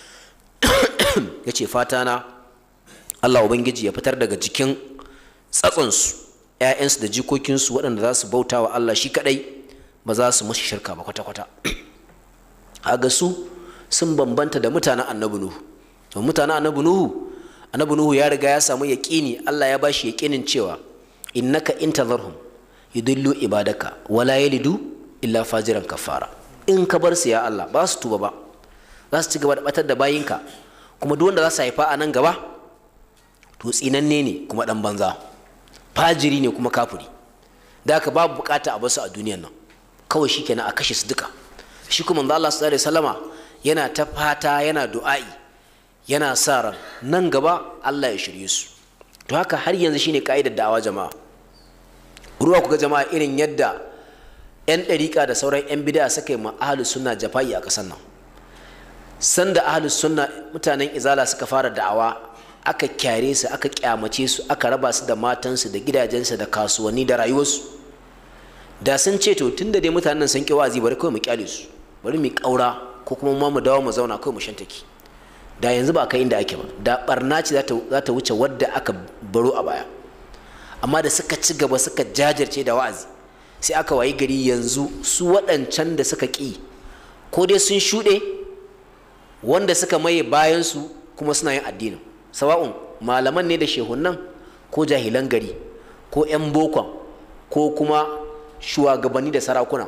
[SPEAKER 1] yace fata na Allah ubangiji ya fitar daga jikin tsatsonsu ƴaƴansu da jikokinsu waɗanda za su bauta wa Allah shi kadai ba za su mushi shirka ba kwata-kwata aga su sun bambanta da mutanen annabi nuhu to mutanen annabi nuhu ya riga ya samu yaqini Allah ya bashi yaqinin cewa innaka intazarhum yudillu ibadaka wala yalidu illa fajiran kafara in ka bar su ya Allah ba su tuba ba za su ci gaba da batar da bayinka kuma duk wanda za su haifa a nan gaba to tsinanne ne kuma dan banza fajiri ne kuma kafiri da haka babu bukata a basu a duniyar nan kawai shikenan a kashe su duka shi kuma manzo Allah sallallahu alaihi wasallama yana ta fata yana du'a'i yana sa ran nan gaba Allah ya shirye su to haka har yanzu shine ka'idar da'awa jama'a. Ruwa ku ga jama'a irin yadda 'yan ɗariƙa da sauran 'yan bid'a suka yi ma ahlus sunna jafa'i a ƙasar nan. Sanda ahlus sunna mutanen izala suka fara da'awa, aka kyare su, aka kyamace su, aka raba su da matansu da gidajensu da kasuwanni da rayuwarsu. Da sun ce to tunda dai mutanen sun ƙi wa'azi, bari kawai mu kyale su, bari mu ƙaura ko kuma mu dawo mu zauna kawai mu shantake, da yanzu ba kai inda ake ba, da barna ce za ta wuce wadda aka baro a baya. Amma da suka ci gaba suka jajirce da wa'azi, sai aka wayi gari yanzu su waɗancan da suka ƙi ko dai sun shuɗe, wanda suka maye bayansu kuma suna yin addinin, sawa'un malaman ne da shehunan ko jahilan gari ko 'yan bokon ko kuma shugabanni da sarakuna.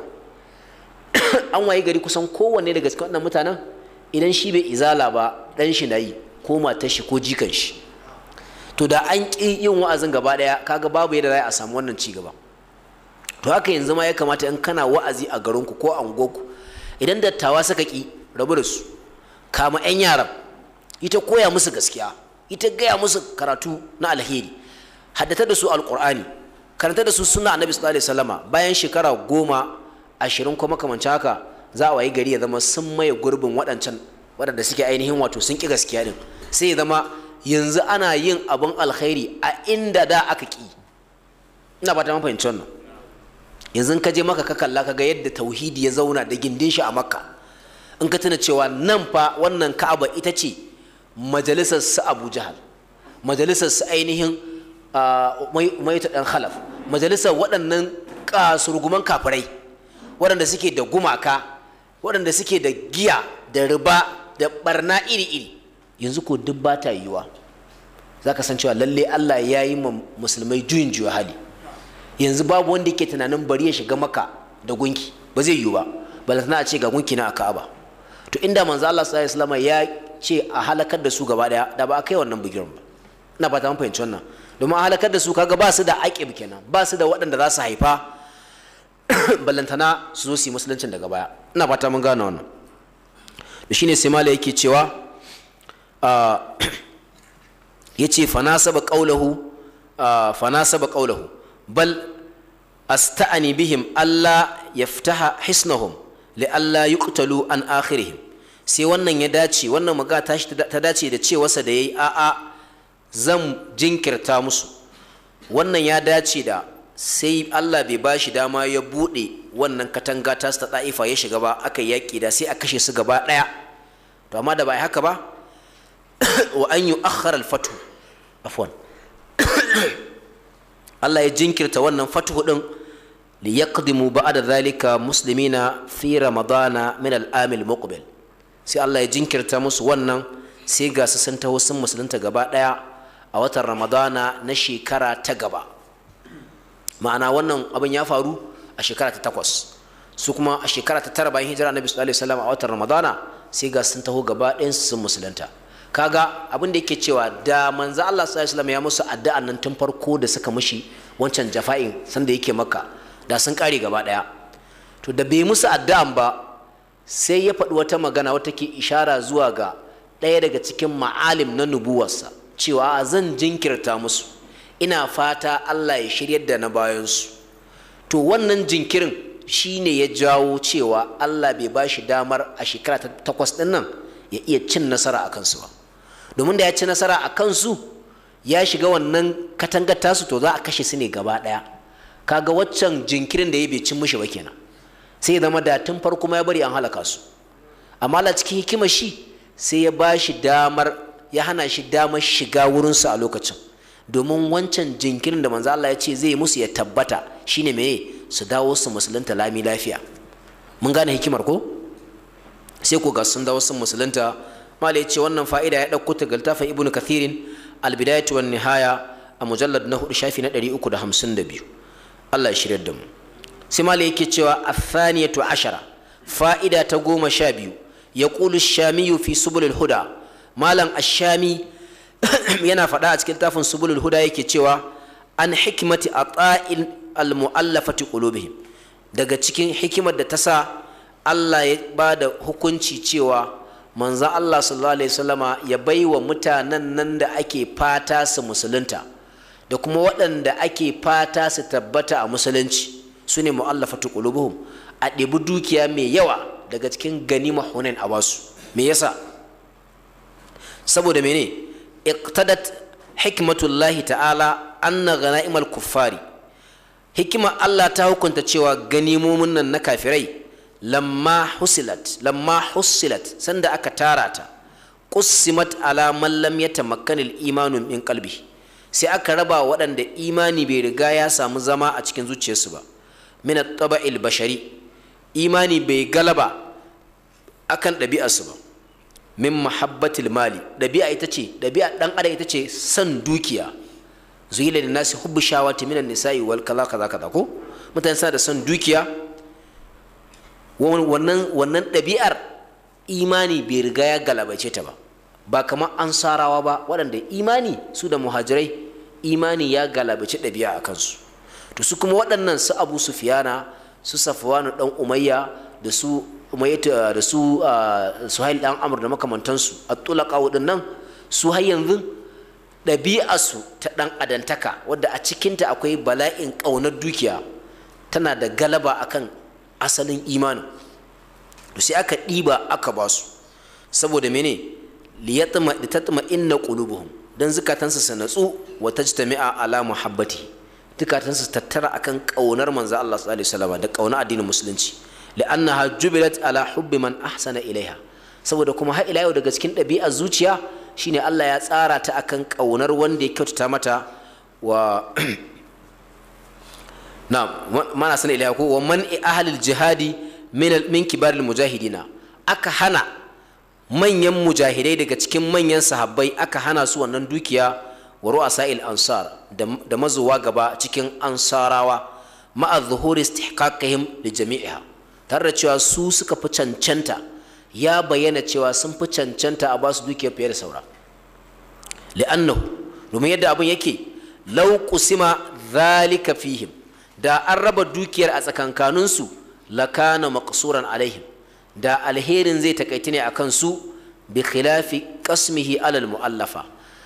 [SPEAKER 1] An wayi gari kusan kowanne daga cikin waɗannan mutanen, idan shi bai izala ba ɗan shi na yi ko matar shi ko jikan shi. To da an ƙi yin wa'azin gaba ɗaya, kaga babu yadda za a samu wannan ci gaba. To haka yanzu ma ya kamata in kana wa'azi a garinku ko a unguwarku, idan dattawa suka ƙi, rabu da su, kama 'yan yaran, ita koya musu gaskiya, ita gaya musu karatu na alheri, haddata da su alƙur'ani, karanta da su sunna annabi sallallahu alaihi wasallama. Bayan shekara 10, 20 ko makamancin haka, za a wayi gari ya zama sun maye gurbin waɗancan waɗanda suke ainihin wato sun ƙi gaskiya din, sai ya zama yanzu ana yin abin alkhairi a inda da aka ƙi. Ina ba ta mun fahimci wannan. Yanzu ka je Makka ka kalla ka ga yadda tauhidi ya zauna da gindin shi a Makka, in ka tuna cewa nan fa wannan Ka'aba ita ce majalisar su Abu Jahal, majalisar su ainihin Umayyah dan Khalaf, majalisar waɗannan kasurguman kafirai waɗanda suke da gumaka, waɗanda suke da giya da riba da barna iri-iri. Yanzu ko duk ba ta yiwuwa. Za ka san cewa lalle Allah ya yi ma musulmai juyin juya hali. Yanzu babu wanda yake tunanin bari ya shiga Makka da gunki, ba zai yiwu ba, balantana a ce ga gunki na a Ka'aba. To inda manzo Allah sallallahu alaihi wasallam ya ce a halakar da su gaba daya, da ba a kai wannan bugirin ba. Ina fata mun fahimci wannan. Domin a halakar da su kaga ba su da aqib kenan, ba su da waɗanda za su haifa ballantana su zo su yi musuluncin daga baya. Ina fata mun gane wannan. Da shine sai mala yake cewa yace fanasaba qawluhu bal asta'ani bihim alla yaftaha hisnahum li alla yuqtalu an akhirihim. Sai wannan ya dace, wannan maga ta dace da cewarsa da yayi a'a zan jinkirta musu. Wannan ya dace da sai Allah bai bashi dama ya bude wannan katanga ta ta Taifa ya shiga ba, aka yaki da sai a kashe su gaba daya. To amma da ba haka ba, wa an yu'akhkhara al-fatu, afwan, Allah ya jinkirta wannan fatuhu din li yaqdimu ba'da dhalika muslimina fi ramadana min al-amil muqbil. Sai Allah ya jinkirta musu wannan, sai ga su sun taho sun musulunta gaba daya a watan ramadana na shekara ta gaba. Ma'ana wannan abin ya faru a shekara ta 8, su kuma a shekara ta 9 bayan hijira Annabi sallallahu alaihi wasallam a watan ramadana sai ga sun taho gaba ɗayan sun musulunta. Kaga abin da yake cewa da manzo Allah sallallahu alaihi wasallam ya musu addu'an nan tun farko da suka mushi wancan jafa'in sanda yake Makka, da sun kare gaba daya. To da bai musu addu'an ba, sai ya faɗi wata magana wata ke ishara zuwa ga ɗaya daga cikin ma'alim na nubuwarsa, cewa zan jinkirta musu, ina fata Allah ya shiryar da na bayansu. To wannan jinkirin shine ya jawo cewa Allah bai ba shi damar a shekara ta 8 ɗin nan ya iya cin nasara a kansu ba. Domin da ya ci nasara a kansu, ya shiga wannan katangar tasu, to za a kashe su ne gaba ɗaya. Kaga waccan jinkirin da ya bai cin mushi ba kenan, sai ya zama da tun farko ma ya bari an halaka su. Amma Allah cikin hikimar shi sai ya ba shi damar, ya hana shi damar shiga wurinsu a lokacin, domin wancan jinkirin da manzo Allah ya ce zai musu ya tabbata, shine meye, su dawo su musulunta lami lafiya. Mun gane hikimar ko? Sai ko ga sun dawo sun musulunta. Mala ya ce wannan fa'ida ya ɗauko ta galtafin Ibn Kathirin al-Bidayatu wan Nihaya a mujallad na 4 shafi na 352. Allah ya shirya da mu. Sai mala yake cewa athaniyatu ashara, fa'ida ta 12, yaqulu ash-Shami fi subulil huda. Malam ash-Shami yana faɗa a cikin tafin subulul huda yake cewa an hikmati ata'il al-mu'allafati qulubihim, daga cikin hikimar da ta sa Allah ya bada hukunci cewa manzon Allah sallallahu alaihi wasallama ya baiwa mutanen nan da ake fata su musulunta, da kuma waɗanda ake fata su tabbata a musulunci su ne mu'allafatu qulubuhum, a ɗebi dukiya mai yawa daga cikin ganima Hunain a basu. Me yasa? Saboda mene? Iqtadat hikmatullahi ta'ala anna ghana'imal kuffari, hikima Allah ta hukunta cewa ganimomin nan na kafirai lamma husilat sanda aka tara ta, qussimat ala man lam yatamakkana al-imanu min qalbi, sai aka raba waɗanda imani bai riga ya samu zama a cikin zuciyarsu ba, min at-taba'il bashari, imani bai galaba akan ɗabi'arsu ba, min mahabbatil mali, ɗabi'a ɗan adam ita ce san dukiya. Zuyila da nasi hubbu shawati minan nisa'i wal kaza ko mutane suna da son dukiya. Wannan ɗabi'ar imani bai riga ya galabace ta ba kamar ansarawa ba waɗanda imani su da muhajirai imani ya galabace ɗabi'a a kansu. To su kuma waɗannan su Abu Sufyana, su Safwanu dan Umayya, da su Umayyah, da su Suhail dan Amr da makamantansu, at-tulaqa waɗannan su har yanzu ɗabi'arsu ta ɗan adantaka wadda a cikinta akwai bala'in ƙaunar dukiya tana da galaba akan asalin imanin. To sai aka ɗiba aka ba su saboda mene? litatma inna qulubuhum, dan zukatansu su natsu wa tajtami'a ala muhabbati, zukatansu tattara akan ƙaunar manzo Allah sallallahu alaihi wasallam da ƙaunar addinin musulunci. li'annaha jubilat ala hubbi man ahsana ilaiha, saboda kuma har ila yau daga cikin ɗabi'ar zuciya shine Allah ya tsara ta akan ƙaunar wanda ya kyautata mata wa mana sana ilaiha ko wa man ahlil jihadi min kibaril mujahidina, aka hana manyan mujahidai daga cikin manyan sahabbai aka hana su wannan dukiya, wa ru'asa'il ansar da mazuwa gaba cikin ansarawa ma'a zuhuri istihqaqihim li jami'iha, tare da cewa su suka fi cancanta, ya bayyana cewa sun fi cancanta a basu dukiya fiye da saura. li'annahu, domin yadda abin yake, law qusima dhalika fihim, da an raba dukiyar a tsakankaninsu lakana maqsuran alaihim, da alherin zai takaita ne akan su, bi khilafi qasmihi alal mu'allafa,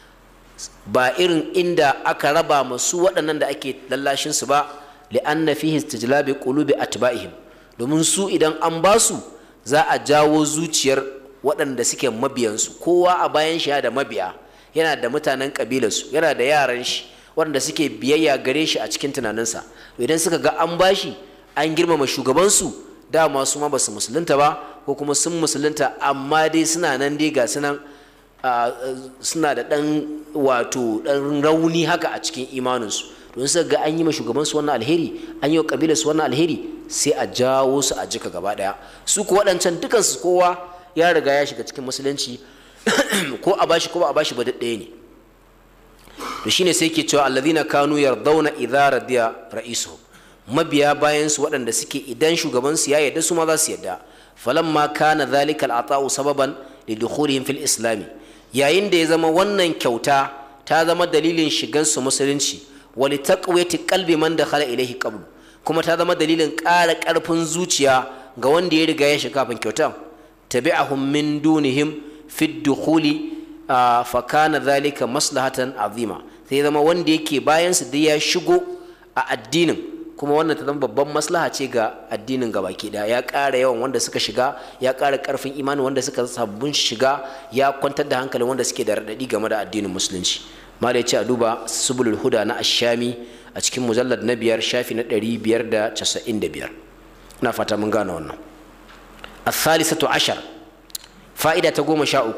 [SPEAKER 1] ba irin inda aka raba masu waɗannan da ake lallashin su ba. li'anna fihi istijlabi qulubi atba'ihim, domin su idan an ba su za a jawo zuciyar waɗanda suke mabiyansu. Kowa a bayan shi da mabiya, yana da mutanen ƙabilarsu, yana da yaran shi waɗanda suke biyayya gare shi a cikin tunaninsa. Idan suka ga an bashi, an girmama shugabansu, dama su ma ba su musulunta ba, ko kuma sun musulunta amma dai suna nan dai ga sunan suna da ɗan rauni haka a cikin imaninsu. Don suka ga an yi ma shugabansu wannan alheri, an yi wa ƙabilarsu wannan alheri, sai a jawo su a jika gaba ɗaya. Su ko waɗancan dukansu kowa ya riga ya shiga cikin musulunci ko a bashi ko ba a bashi ba ɗaya ne. To shine sai ke cewa alladhina kanu yardawna idza radiya ra'isuhum, mabiya bayan su waɗanda suke idan shugabansu ya yarda su ma za su yarda. falamma kana dhalika al'ata'u sababan lidukhulihim fil islami, yayin da ya zama wannan kyauta ta zama dalilin shigan su musulunci, wa litaqwiyati qalbi man dakhala ilayhi qabl, kuma ta zama dalilin ƙara ƙarfin zuciya ga wanda ya riga ya shiga kafin kyautan. tabi'ahum min dunihim fi dukhuli fa kana dhalika maslahatan azima, sai zama wanda yake bayan su da ya shigo a addinin, kuma wannan ta zama babban maslaha ce ga addinin gabaki daya. Ya ƙara yawan wanda suka shiga, ya ƙara ƙarfin imani wanda suka sabbin shiga, ya kwantar da hankalin wanda suke da raɗaɗi game da addinin musulunci. mala ya ce a duba subulul huda na ashami a cikin mujallad na 5 shafi na 595. ina fata mun gane wannan. الثالثة عشر فائدة تقوم شاؤك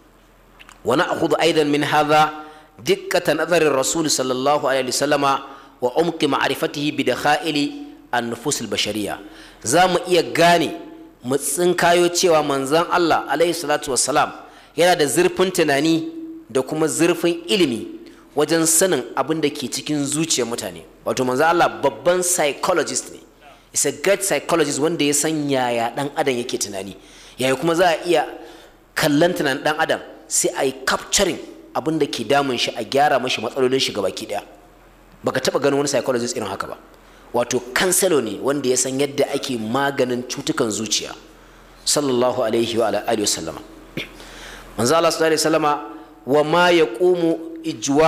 [SPEAKER 1] ونأخذ أيضا من هذا دقة نظر الرسول صلى الله عليه وسلم وعمق معرفته بدخائل النفوس البشرية. زام إيقاني متسنكايو تشيوى منزان الله عليه الصلاة والسلام yana da zurfin tunani da kuma zurfin ilimi wajen sanin abin da ke cikin zuciyar mutane. Wato manzan Allah babban psychologist ne, is a great psychologist wanda ya san yaya dan adam yake tunani, yaya kuma za a iya kallon tunanin dan adam sai a yi capturing abin da ke damun shi, a gyara mashi matsalolin shi gabaki daya. Baka taba ganin wani psychologist irin haka ba. Wato counselor ne wanda ya san yadda ake maganin cutukan zuciya, sallallahu alaihi wa alihi wasallama. manzo Allah sallallahu alaihi wasallama wa ma yaqumu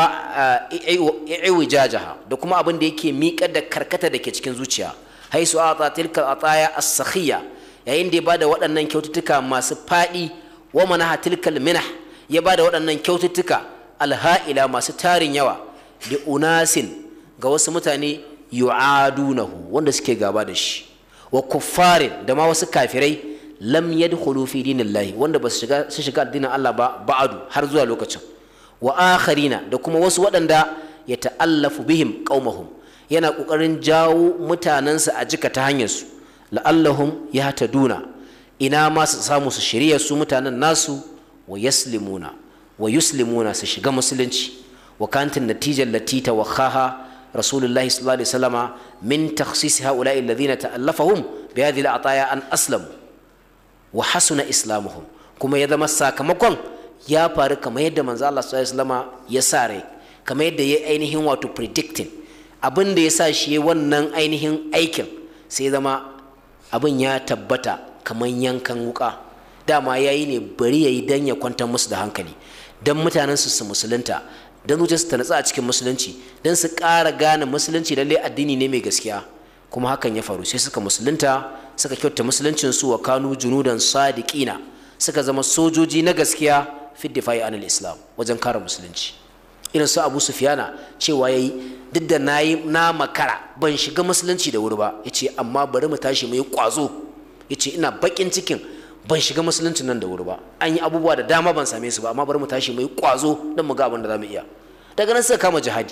[SPEAKER 1] iwijajaha da kuma abin da yake miƙar da karkata da ke cikin zuciya. Haisu ata tilka ataya as-sakhiya, yayin da ya bada waɗannan kyaututtuka masu faɗi, wa manaha tilkal minah, ya bada waɗannan kyaututtuka alha'ila masu tarin yawa, li unasin ga wasu mutane yu'adunahu wanda suke gaba da shi, wa kuffarin da ma wasu kafirai lam yadkhulu fi dinillahi wanda ba su shiga addinin Allah ba ba'adu har zuwa lokacin, wa akharina da kuma wasu waɗanda ya ta'allafu bihim qaumahum, yana kokarin jawo mutanansa a jika ta hanyar su, la'allahum yahtaduna, ina ma su samu su shirya su mutanen nasu, wa yuslimuna su shiga musulunci. wa kantin natijar lati tawakhaha rasulullahi sallallahu alaihi wasallama min takhsis haula'i alladhina ta'allafahum bi hadhihi al'ataya an aslamu wa hasuna islamuhum, kuma ya zama sakamakon ya faru kamar yadda manzo Allah sallallahu alaihi wasallama ya sa rai, kamar yadda ya ainihin wato predicting abin da ya sa shi wannan ainihin aikin, sai ya zama abin ya tabbata kamar yankan wuka. Dama yayi ne bari yayi dan ya kwantar musu da hankali, dan mutanen su musulunta, dan zuciyarsu ta natsa a cikin musulunci, dan su ƙara gane musulunci lalle addini ne mai gaskiya. Kuma hakan ya faru, sai suka musulunta, suka kyauta musuluncin su, wa kanu junudan sadiqina, suka zama sojoji na gaskiya fi difa'i anil islam, wajen kare musulunci. Irin su Abu Sufyana cewa yayi, duk da na makara ban shiga musulunci da wuri ba, yace amma bari mu tashi mu yi kwazo, yace ina bakin cikin ban shiga musuluncin nan da wuri ba, an yi abubuwa da dama ban same su ba, amma bari mu tashi mu yi kwazo don mu ga abin da za mu iya. Daga nan suka kama jihadi.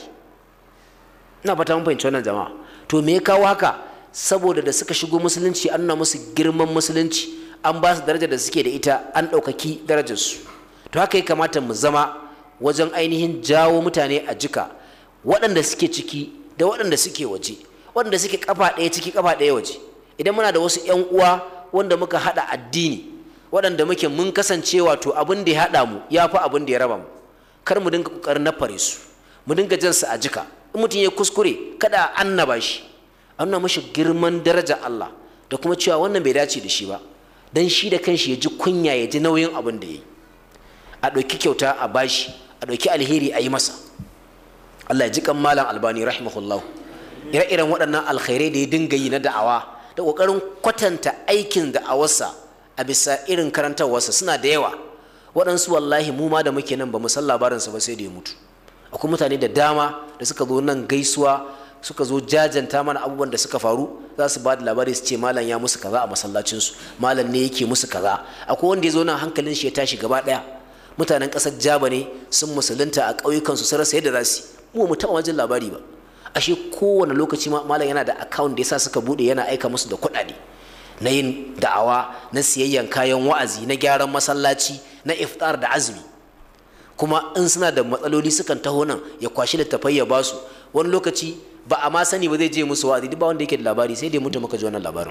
[SPEAKER 1] Ina fata mun fahimci wannan jama'a. To me ya kawo haka? Saboda da suka shigo musulunci an nuna musu girman musulunci, an ba su darajar da suke da ita, an ɗaukaki darajarsu. To haka ya kamata mu zama wajen ainihin jawo mutane a jika, waɗanda suke ciki da waɗanda suke waje, waɗanda suke kafa ɗaya ciki kafa ɗaya waje. Idan muna da wasu 'yan uwa wanda muka haɗa addini, waɗanda muke mun kasance wato abin da ya haɗa mu ya fi abin da ya raba mu, kar mu dinga ƙoƙarin nafare su, mu dinga jan su a jika. In mutum ya kuskure kada a annaba shi, an nuna mashi girman daraja Allah da kuma cewa wannan bai dace da shi ba, dan shi da kanshi ya ji kunya, ya ji nauyin abin da ya yi. A ɗauki kyauta a bashi, a ɗauki alheri a yi masa. Allah ya ji kan Malam Albani rahimahullah, ire-iren waɗannan alkhairai da ya dinga yi na da'awa da ƙoƙarin kwatanta aikin da'awarsa a bisa irin karantarwarsa suna da yawa. Waɗansu wallahi mu ma da muke nan ba mu san labarinsa ba sai da ya mutu. Akwai mutane da dama da suka zo nan gaisuwa, suka zo jajanta mana abubuwan da suka faru, za su ba da labari su ce malam ya musu kaza a masallacinsu, malam ne yake musu kaza. Akwai wanda ya zo nan hankalin shi ya tashi gaba ɗaya. Mutanen ƙasar Jaba ne sun musulunta a ƙauyukansu sun rasa yadda za su yi. Mu taɓa wajen labari ba. Ashe kowane lokaci malam yana da account da yasa suka buɗe, yana aika musu da kuɗaɗe na yin da'awa, na siyayyan kayan wa'azi, na gyaran masallaci, na iftar da azumi. Kuma in suna da matsaloli sukan taho nan ya kwashi littafai ya ba su. Wani lokaci ba a ma sani ba zai je musu wa'azi, duk ba wanda yake da labari, sai dai mutum muka ji wannan labarin.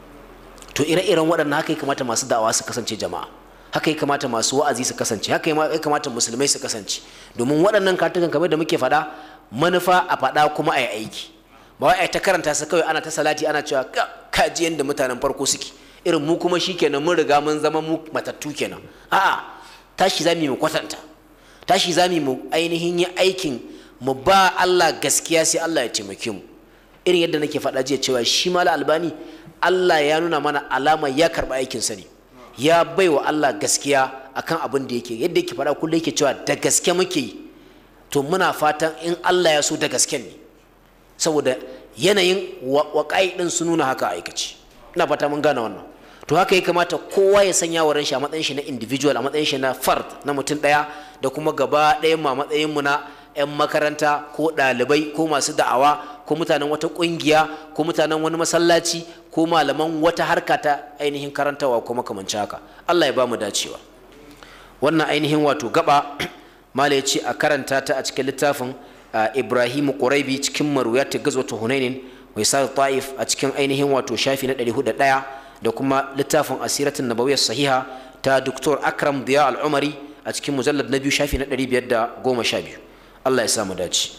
[SPEAKER 1] To ire-iren waɗannan haka ya kamata masu da'awa su kasance jama'a, haka ya kamata masu wa'azi su kasance, haka ya kamata musulmai su kasance. Domin waɗannan kartukan kamar da muke faɗa, manufa a faɗa kuma a yi aiki, ba wai a ta karanta su kawai ana ta salati ana cewa ka ji yadda mutanen farko suke, irin mu kuma shikenan mun riga mun zama mu matattu kenan. A'a, tashi za mu kwatanta, tashi za mu ainihin yi aikin mu ba Allah gaskiya, sai Allah ya taimake mu. Irin yadda nake faɗa jiya cewa shi Malam Albani Allah ya nuna mana alama ya karɓa aikin sa ne, ya baiwa Allah gaskiya akan abin da yake, yadda yake faɗa kullum yake cewa da gaske muke yi. To muna fatan in Allah ya so da gaske ne, saboda yanayin waƙai ɗin su nuna haka aikaci. Ina fata mun gane wannan. To haka ya kamata kowa ya sanya wa ranshi a matsayin shi na individual, a matsayin shi na fard, na mutum ɗaya, da kuma gaba ɗayan mu a matsayin mu na 'yan makaranta ko ɗalibai ko masu da'awa ko mutanen wata ƙungiya ko mutanen wani masallaci ko malaman wata harka ta ainihin karantawa ko makamanci haka. Allah ya ba mu dacewa. Wannan ainihin wato gaba mala ya ce a karanta ta a cikin littafin Ibrahim Quraibi cikin marwiyat gazwatu Hunainin wa Isar Ta'if a cikin ainihin wato shafi na 401, da kuma littafin Asiratun Nabawiyyah Sahiha ta Dr. Akram Diya Al-Umari a cikin mujallad na 2 shafi na 512. Allah ya sa mu dace.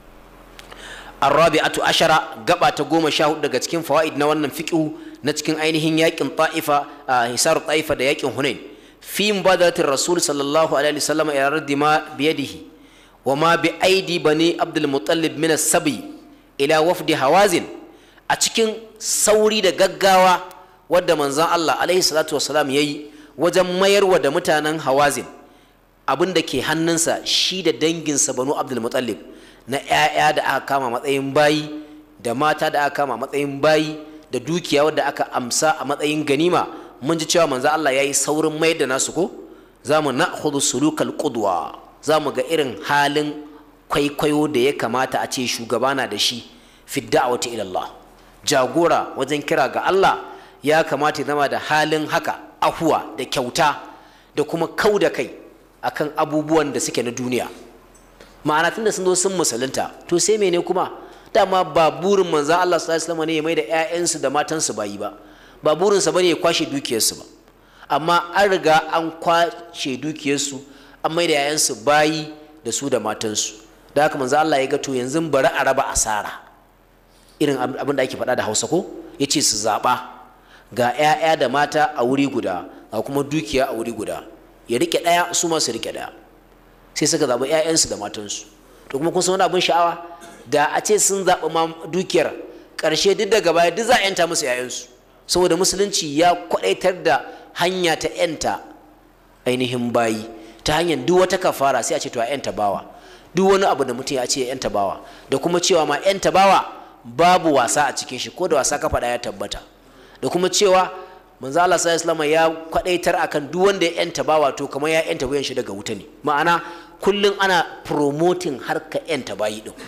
[SPEAKER 1] Ar-rabi'atu ashara, gaba ta 14 daga cikin fawaid na wannan fiqhu na cikin ainihin yakin Ta'ifa, Hisar Ta'ifa da yakin Hunain. fi mubadaratir rasul sallallahu alaihi wasallam ila raddi ma biyadihi wa ma bi aidi bani abdul muttalib min as-sabi ila wafdi hawazin, a cikin sauri da gaggawa wadda manzon Allah alaihi salatu wasalam yayi wajen mayarwa da mutanen hawazin abin da ke hannunsa shi da danginsa banu abdul muttalib na 'ya'ya da aka kama matsayin bayi da mata da aka kama matsayin bayi da dukiya wadda aka amsa a matsayin ganima. Mun ji cewa manzo Allah yayi saurin mayar da nasu ko zamu na'khudhu sulukal qudwa, zamu ga irin halin kwaikwayo da ya kamata a ce shugaba na da shi fi da'wati ila Allah. Jagora wajen kira ga Allah ya kamata ya zama da halin haka, ahuwa da kyauta da kuma kau da kai akan abubuwan da suke na duniya. Ma'ana tunda sun zo sun musulunta to sai mene kuma, dama ba burin manzo Allah sallallahu alaihi wasallam ne ya mai da ƴaƴansu da matansu bayi ba, ba burinsa bane ya kwashe dukiyarsu ba, amma an riga an kwashe dukiyarsu an mai da ƴaƴansu bayi da su da matansu. Da haka manzo Allah ya ga to yanzu bari a raba asara, irin abin da ake faɗa da Hausa ko, yace su zaɓa ga ƴaƴa da mata a wuri guda ga kuma dukiya a wuri guda, ya rike ɗaya su ma su rike ɗaya. Sai suka zaɓi ƴaƴansu da matansu. To kuma kun san wani abin sha'awa, da a ce sun zaɓi ma dukiyar, ƙarshe duk daga baya duk za a yanta musu ƴaƴansu, saboda musulunci ya kwaɗaitar da hanya ta yanta ainihin bayi ta hanyar duk wata kafara sai a ce to a yanta bawa, duk wani abu da mutum ya ce yanta bawa, da kuma cewa ma yanta bawa babu wasa a cikin shi, ko da wasa ka faɗa ya tabbata, da kuma cewa manzo Allah sallallahu alaihi wasallam ya kwaɗaitar akan duk wanda ya yanta bawa to kamar ya yanta wuyan shi daga wuta ne. Ma'ana kullum ana promoting harka yanta bayi din.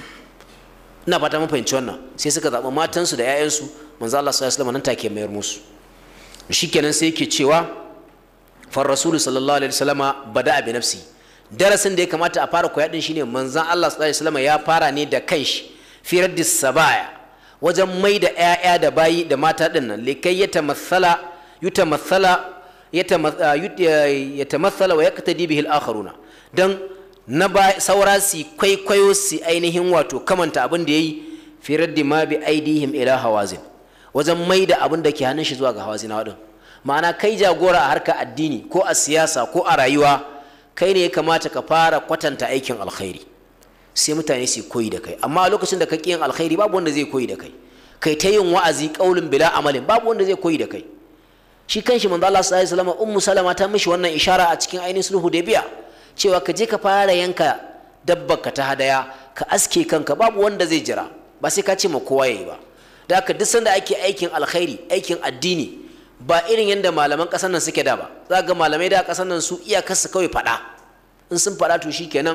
[SPEAKER 1] Ina fata mun fahimci wannan. Sai suka zaɓi matansu da 'ya'yansu, manzo Allah sallallahu alaihi wasallam nan take mayar musu. Shikenan sai yake cewa far rasul sallallahu alaihi wasallama bada'a bi nafsi. Darasin da ya kamata a fara koya din shine manzon Allah sallallahu alaihi wasallama ya fara ne da kanshi fi raddis sabaya, wajen mai da 'ya'ya da bayi da mata din nan likai yatamassala wa yaqtadi bihi al-akharuna, dan na saura su kwaikwayo su ainihin wato kamanta abin da ya yi fi raddi ma bi aidihim ila hawazin, wajen mai da abin da ke hannun shi zuwa ga hawazinawa din. Ma'ana kai jagora a harkar addini ko a siyasa ko a rayuwa, kai ne ya kamata ka fara kwatanta aikin alkhairi sai mutane su koyi da kai. Amma a lokacin da ka ƙi yin alkhairi babu wanda zai koyi da kai, kai ta yin wa'azi qaulun bila amalin babu wanda zai koyi da kai. Shi kanshi manzo Allah sallallahu alaihi wasallam ummu salama ta mishi wannan ishara a cikin ainihin sulhu da biya, cewa ka je ka fara yanka dabbarka ta hadaya, ka aske kanka, babu wanda zai jira, ba sai ka ce ma kowa yayi ba. Da haka duk sanda ake aikin alkhairi, aikin addini, ba irin yadda malaman ƙasar nan suke da ba. Za ga malamai da ƙasar nan su iyakarsu kawai faɗa, in sun faɗa to shikenan,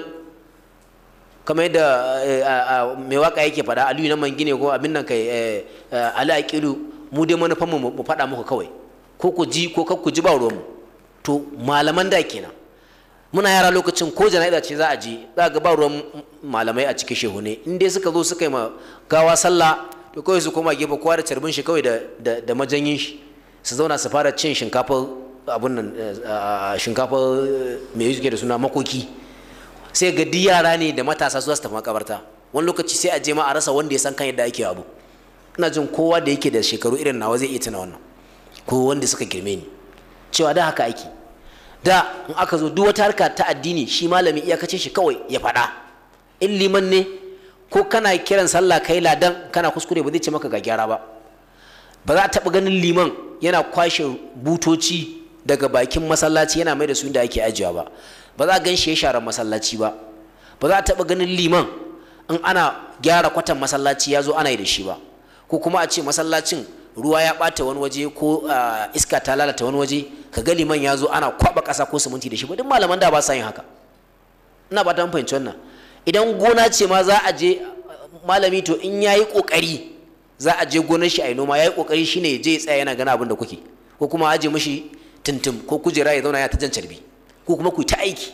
[SPEAKER 1] kamar yadda mai waka yake faɗa, Aliyu na Mangine ko abin nan kai Ali Aqilu, mu dai manufan mu faɗa muku kawai, ko ku ji ko kar ku ji ba ruwanmu. To malaman da kenan. Muna yara lokacin ko jana'iza ce za a je, za ga ba ruwan malamai a cikin shehu ne, in dai suka zo suka yi ma gawa sallah to kawai su koma gefe kowa da carbin shi kawai da majanyin shi, su zauna su fara cin shinkafa abun nan, shinkafa mai yake da suna makoki. Sai ga duk yara ne da matasa su za su tafi makabarta. Wani lokaci sai a je ma a rasa wanda ya san kan yadda ake abu. Ina jin kowa da yake da shekaru irin nawa zai iya tuna wannan, ko wanda suka girme ni, cewa da haka ake. Da in aka zo duk wata harka ta addini, shi malami iyakacin shi kawai ya faɗa. In liman ne ko kana kiran sallah kai ladan kana kuskure ba zai ce maka ga gyara ba. Ba za a taɓa ganin liman yana kwashe butoci daga bakin masallaci yana mai da su inda ake ajiya ba. Ba za a gan shi ya share masallaci ba. Ba za a taɓa ganin liman in ana gyara kwatan masallaci ya zo ana yi da shi ba. Ko kuma a ce masallacin ruwa ya ɓata wani waje ko iska ta lalata wani waje, ka ga liman ya zo ana kwaɓa ƙasa ko siminti da shi ba. Duk malaman da ba sa yin haka. Ina ba ta fahimci wannan. Idan gona ce ma za a je malami, to in ya yi ƙoƙari za a je gonar shi a yi noma, ya yi ƙoƙari shi ne ya je ya tsaya yana gana abin da kuke, ko kuma aje mishi tuntum ko kujera ya zauna ya ta jan carbi, ko kuma ku ta aiki.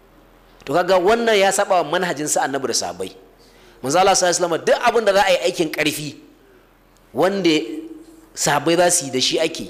[SPEAKER 1] To kaga wannan ya saba wa manhajin sa annabi da sahabbai. Manzo Allah sallallahu alaihi wasallam duk abin da za a yi aikin ƙarfi wanda sahabbai za su yi da shi ake.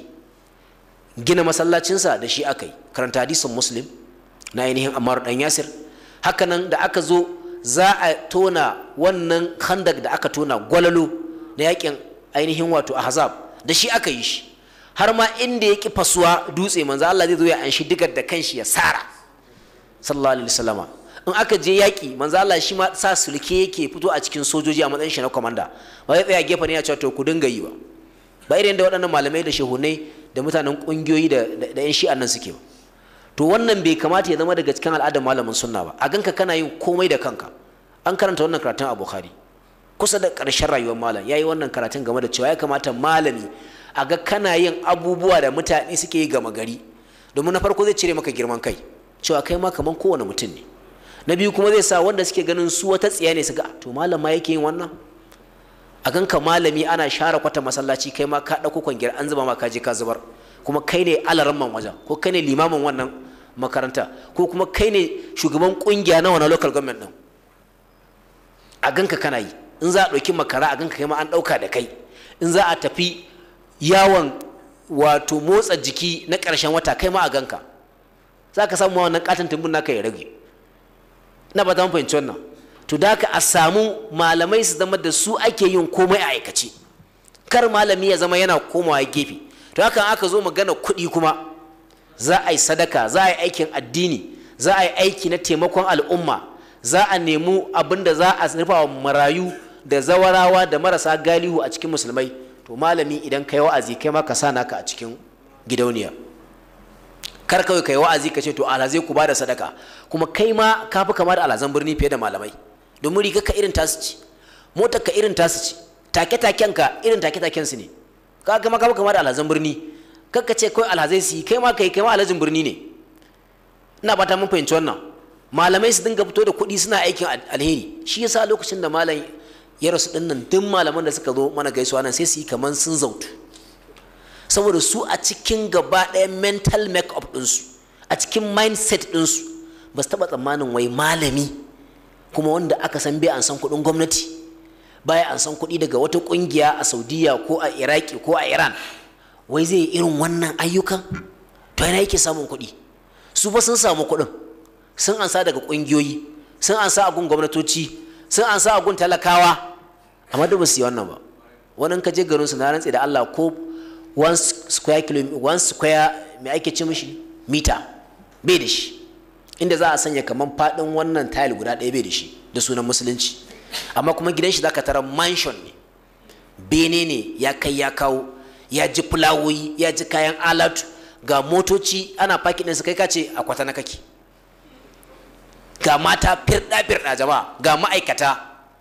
[SPEAKER 1] Gina masallacinsa da shi aka yi. Karanta hadisin Muslim na ainihin Ammar dan Yasir. Hakanan da aka zo za a tona wannan khandak da aka tona gwalalo na yakin ainihin wato Ahzab, da shi aka yi shi. har ma inda yake fasuwa dutse manzo Allah zai zo ya anshi digar da kanshi ya sara sallallahu alaihi wasallama. In aka je yaki manzo Allah shi ma sa sulke yake fito a cikin sojoji a matsayin shi na komanda, ba zai tsaya gefe ne ya ce to ku dinga yi ba irin da waɗannan malamai da shehunai da mutanen ƙungiyoyi da yan shi'an nan suke ba. To wannan bai kamata ya zama daga cikin al'adar malamin sunna ba, a ganka kana yin komai da kanka. An karanta wannan karatun a Bukhari kusa da ƙarshen rayuwar malam, yayi wannan karatun game da cewa ya kamata malami a ga kana yin abubuwa da mutane suke yi gama gari, domin na farko zai cire maka girman kai cewa kai ma kaman kowane mutum ne. Na biyu kuma zai sa wanda suke ganin su wata tsiya ne su ga to malam ma yake yin wannan. A ganka malami ana share kwata masallaci kai ma ka ɗauko kwangiyar an zuba ma ka je ka zubar, kuma kai ne alaramman wajen, ko kai ne limamin wannan makaranta, ko kuma kai ne shugaban kungiya na wannan local government din. A ganka kana yi, in za a ɗauki makara a ganka kai ma an ɗauka da kai, in za a tafi yawon wato motsa jiki na ƙarshen wata kai ma a ganka, za ka samu wannan katon tumbun naka ya rage. Na ba ta fahimci wannan. To da ka a samu malamai su zama da su ake yin komai a aikace, kar malami ya zama yana komawa gefe. To haka aka zo magana kuɗi kuma, za a yi sadaka, za a yi aikin addini, za a yi aiki na taimakon al'umma, za a nemi abin da za a rufa wa marayu da zawarawa da marasa galihu a cikin musulmai. To malami idan kai wa'azi kai ma ka sa naka a cikin gidauniya, kar kawai kai wa'azi ka ce to alhazai ku bada sadaka, kuma kai ma ka fi kama da alhazan birni fiye da malamai, domin rigar ka irin tasu ce, motar ka irin tasu ce, take-taken ka irin take-taken su ne, ka fi kama da alhazan birni. Kar ka ce kawai alhazai su yi, kai ma alhazin birni ne. Ina fata mun fahimci wannan. Malamai su dinga fito da kuɗi suna aikin alheri. Shi yasa lokacin da malam ya rasu din nan, duk malaman da suka zo mana gaisuwa nan sai su yi kaman sun zautu, saboda su a cikin gaba ɗaya mental make up ɗinsu, a cikin mindset ɗinsu ba su taɓa tsammanin wai malami kuma wanda aka san bai an san kuɗin gwamnati, baya an san kuɗi daga wata ƙungiya a Saudiya ko a Iraki ko a Iran, wai zai yi irin wannan ayyukan. To yana yake samun kuɗi? Su ba sun samu kuɗin, sun ansa daga ƙungiyoyi, sun ansa a gun gwamnatoci, sun ansa a gun talakawa, amma da ba su yi wannan ba. Wannan ka je garin su na rantse da Allah, ko 1 square mai ake ce mishi mita bai da shi, inda za a sanya kaman faɗin wannan tile guda ɗaya bai da shi da sunan musulunci. Amma kuma gidan shi zaka tara mansion ne, bene ne ya kai ya kawo, ya ji fulawoyi, ya ji kayan alatu, ga motoci ana faki ɗinsu kai ka ce a kwata na kake, ga mata firɗa jama'a, ga ma'aikata,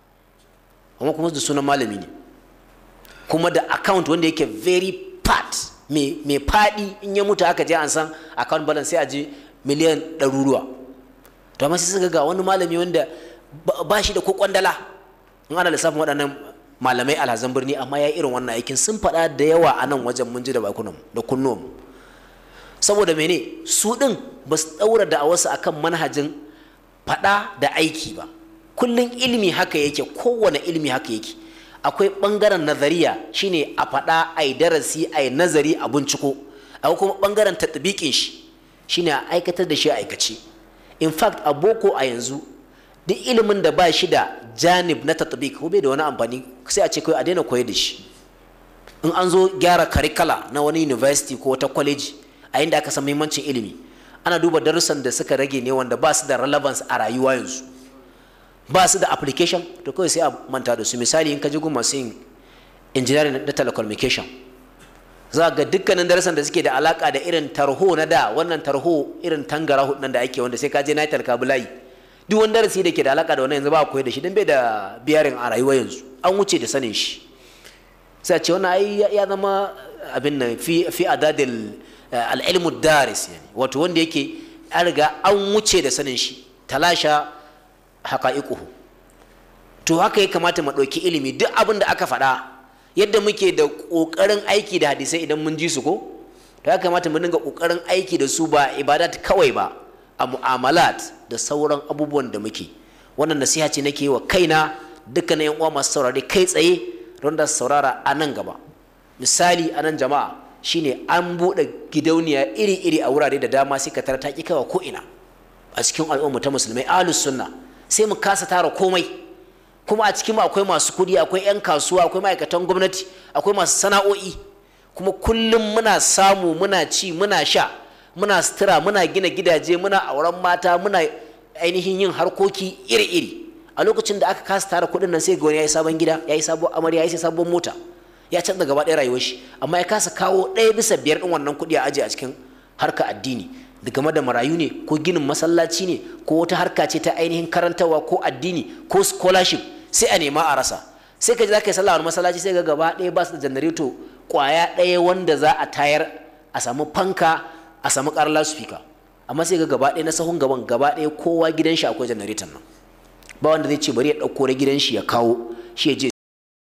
[SPEAKER 1] amma kuma da sunan malami ne, kuma da account wanda yake very fat, mai faɗi. In ya mutu aka je an san account balance sai a je miliyan ɗaruruwa. To amma sai suka ga wani malami wanda ba shi da ko kwandala, in ana lissafin waɗannan malamai alhazan birni, amma ya irin wannan aikin. Sun faɗa da yawa a nan wajen, mun ji da bakunan da kunnuwan. Saboda mene? Su ɗin ba su ɗaura da a wasu akan manhajin faɗa da aiki ba. Kullum ilimi haka yake, kowane ilimi haka yake. Akwai ɓangaren nazariya, shine a faɗa, a yi darasi, a yi nazari, a binciko. Akwai kuma ɓangaren tatbiƙin shi, shine a aikatar da shi a aikace. In fact a boko a yanzu duk ilimin da ba shi da janib na tatbiq ko bai da wani amfani, sai a ce kawai a daina koyar da shi. In an zo gyara curricula na wani university ko wata college a inda aka san muhimmancin ilimi, ana duba darussan da suka rage ne wanda ba su da relevance a rayuwa yanzu, ba su da application, to kawai sai a manta da su. Misali in ka ji gun masu yin engineering na telecommunication, za ga dukkanin darasan da suke da alaka da irin tarho na da, wannan tarho irin tangara hudun da ake, wanda sai ka je na talka bulayi, duk wani darasi da ke da alaka da wannan yanzu ba a koyar da shi, don bai da biyarin a rayuwa yanzu, an wuce da sanin shi. sai a ce wannan ai ya zama abin nan fi adadil al-ilmu daris, yani wato wanda yake an riga an wuce da sanin shi, talasha haqa'iquhu. To haka ya kamata mu ɗauki ilimi, duk abin da aka faɗa, yadda muke da ƙoƙarin aiki da hadisai idan mun ji su ko, to ya kamata mu dinga ƙoƙarin aiki da su ba ibadat kawai ba, a mu'amalat da sauran abubuwan da muke. Wannan nasiha ce nake yi wa kaina, dukkan yan uwa masu saurare kai tsaye, don da su saurara a nan gaba. Misali a nan jama'a shine an buɗe gidauniya iri-iri a wurare da dama, sai ka tara ta ƙi kawa ko ina a cikin al'umma ta musulmai ahlus sunna, sai mu kasa tara komai. Kuma a cikin mu akwai masu kuɗi, akwai 'yan kasuwa, akwai ma'aikatan gwamnati, akwai masu sana'o'i, kuma kullum muna samu, muna ci, muna sha, muna sutura, muna gina gidaje, muna auren mata, muna ainihin yin harkoki iri-iri. A lokacin da aka kasa tara kuɗin nan sai ga wani ya yi sabon gida, ya yi sabon amarya, ya yi sabon mota, ya canza gaba ɗaya rayuwar shi, amma ya kasa kawo 1/5 ɗin wannan kuɗi a ajiye a cikin harka addini, da game da marayu ne ko ginin masallaci ne ko wata harka ce ta ainihin karantarwa ko addini ko scholarship, sai a nema a rasa. Sai ka ji za ka yi sallah wani masallaci sai ga gaba ɗaya ba su da janareto ƙwaya ɗaya wanda za a tayar a samu fanka a samu ƙarar lasufika, amma sai ga gaba ɗaya na sahun gaban gaba ɗaya kowa gidan shi akwai janareton nan, ba wanda zai ce bari ya ɗauko na gidan shi ya kawo shi ya je